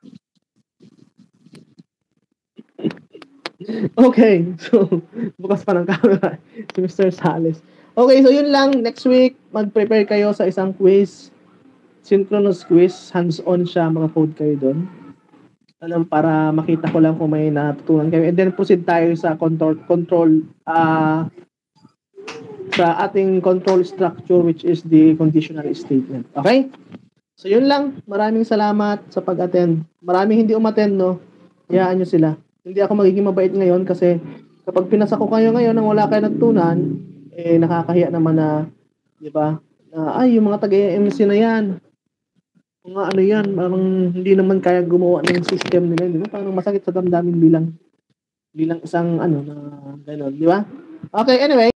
Okay, so bukas pa ng camera si Mr. Sales. Okay, so yun lang. Next week, mag-prepare kayo sa isang quiz. Synchronous quiz. Hands-on siya, mga-code kayo doon. Para makita ko lang kung may natutunan kayo. And then proceed tayo sa sa ating control structure, which is the conditional statement. Okay? So yun lang. Maraming salamat sa pag-attend. Maraming hindi umattend, no? Hayaan nyo sila. Hindi ako magiging mabait ngayon kasi kapag pinasa ko kayo ngayon nang wala kayo natutunan, nakakahiya naman na, di ba? Yung mga taga-MC na yan. Mga yan, parang hindi naman kaya gumawa ng system nila, di ba? Parang masakit sa damdamin bilang isang na gano'n, di ba? Okay, anyway.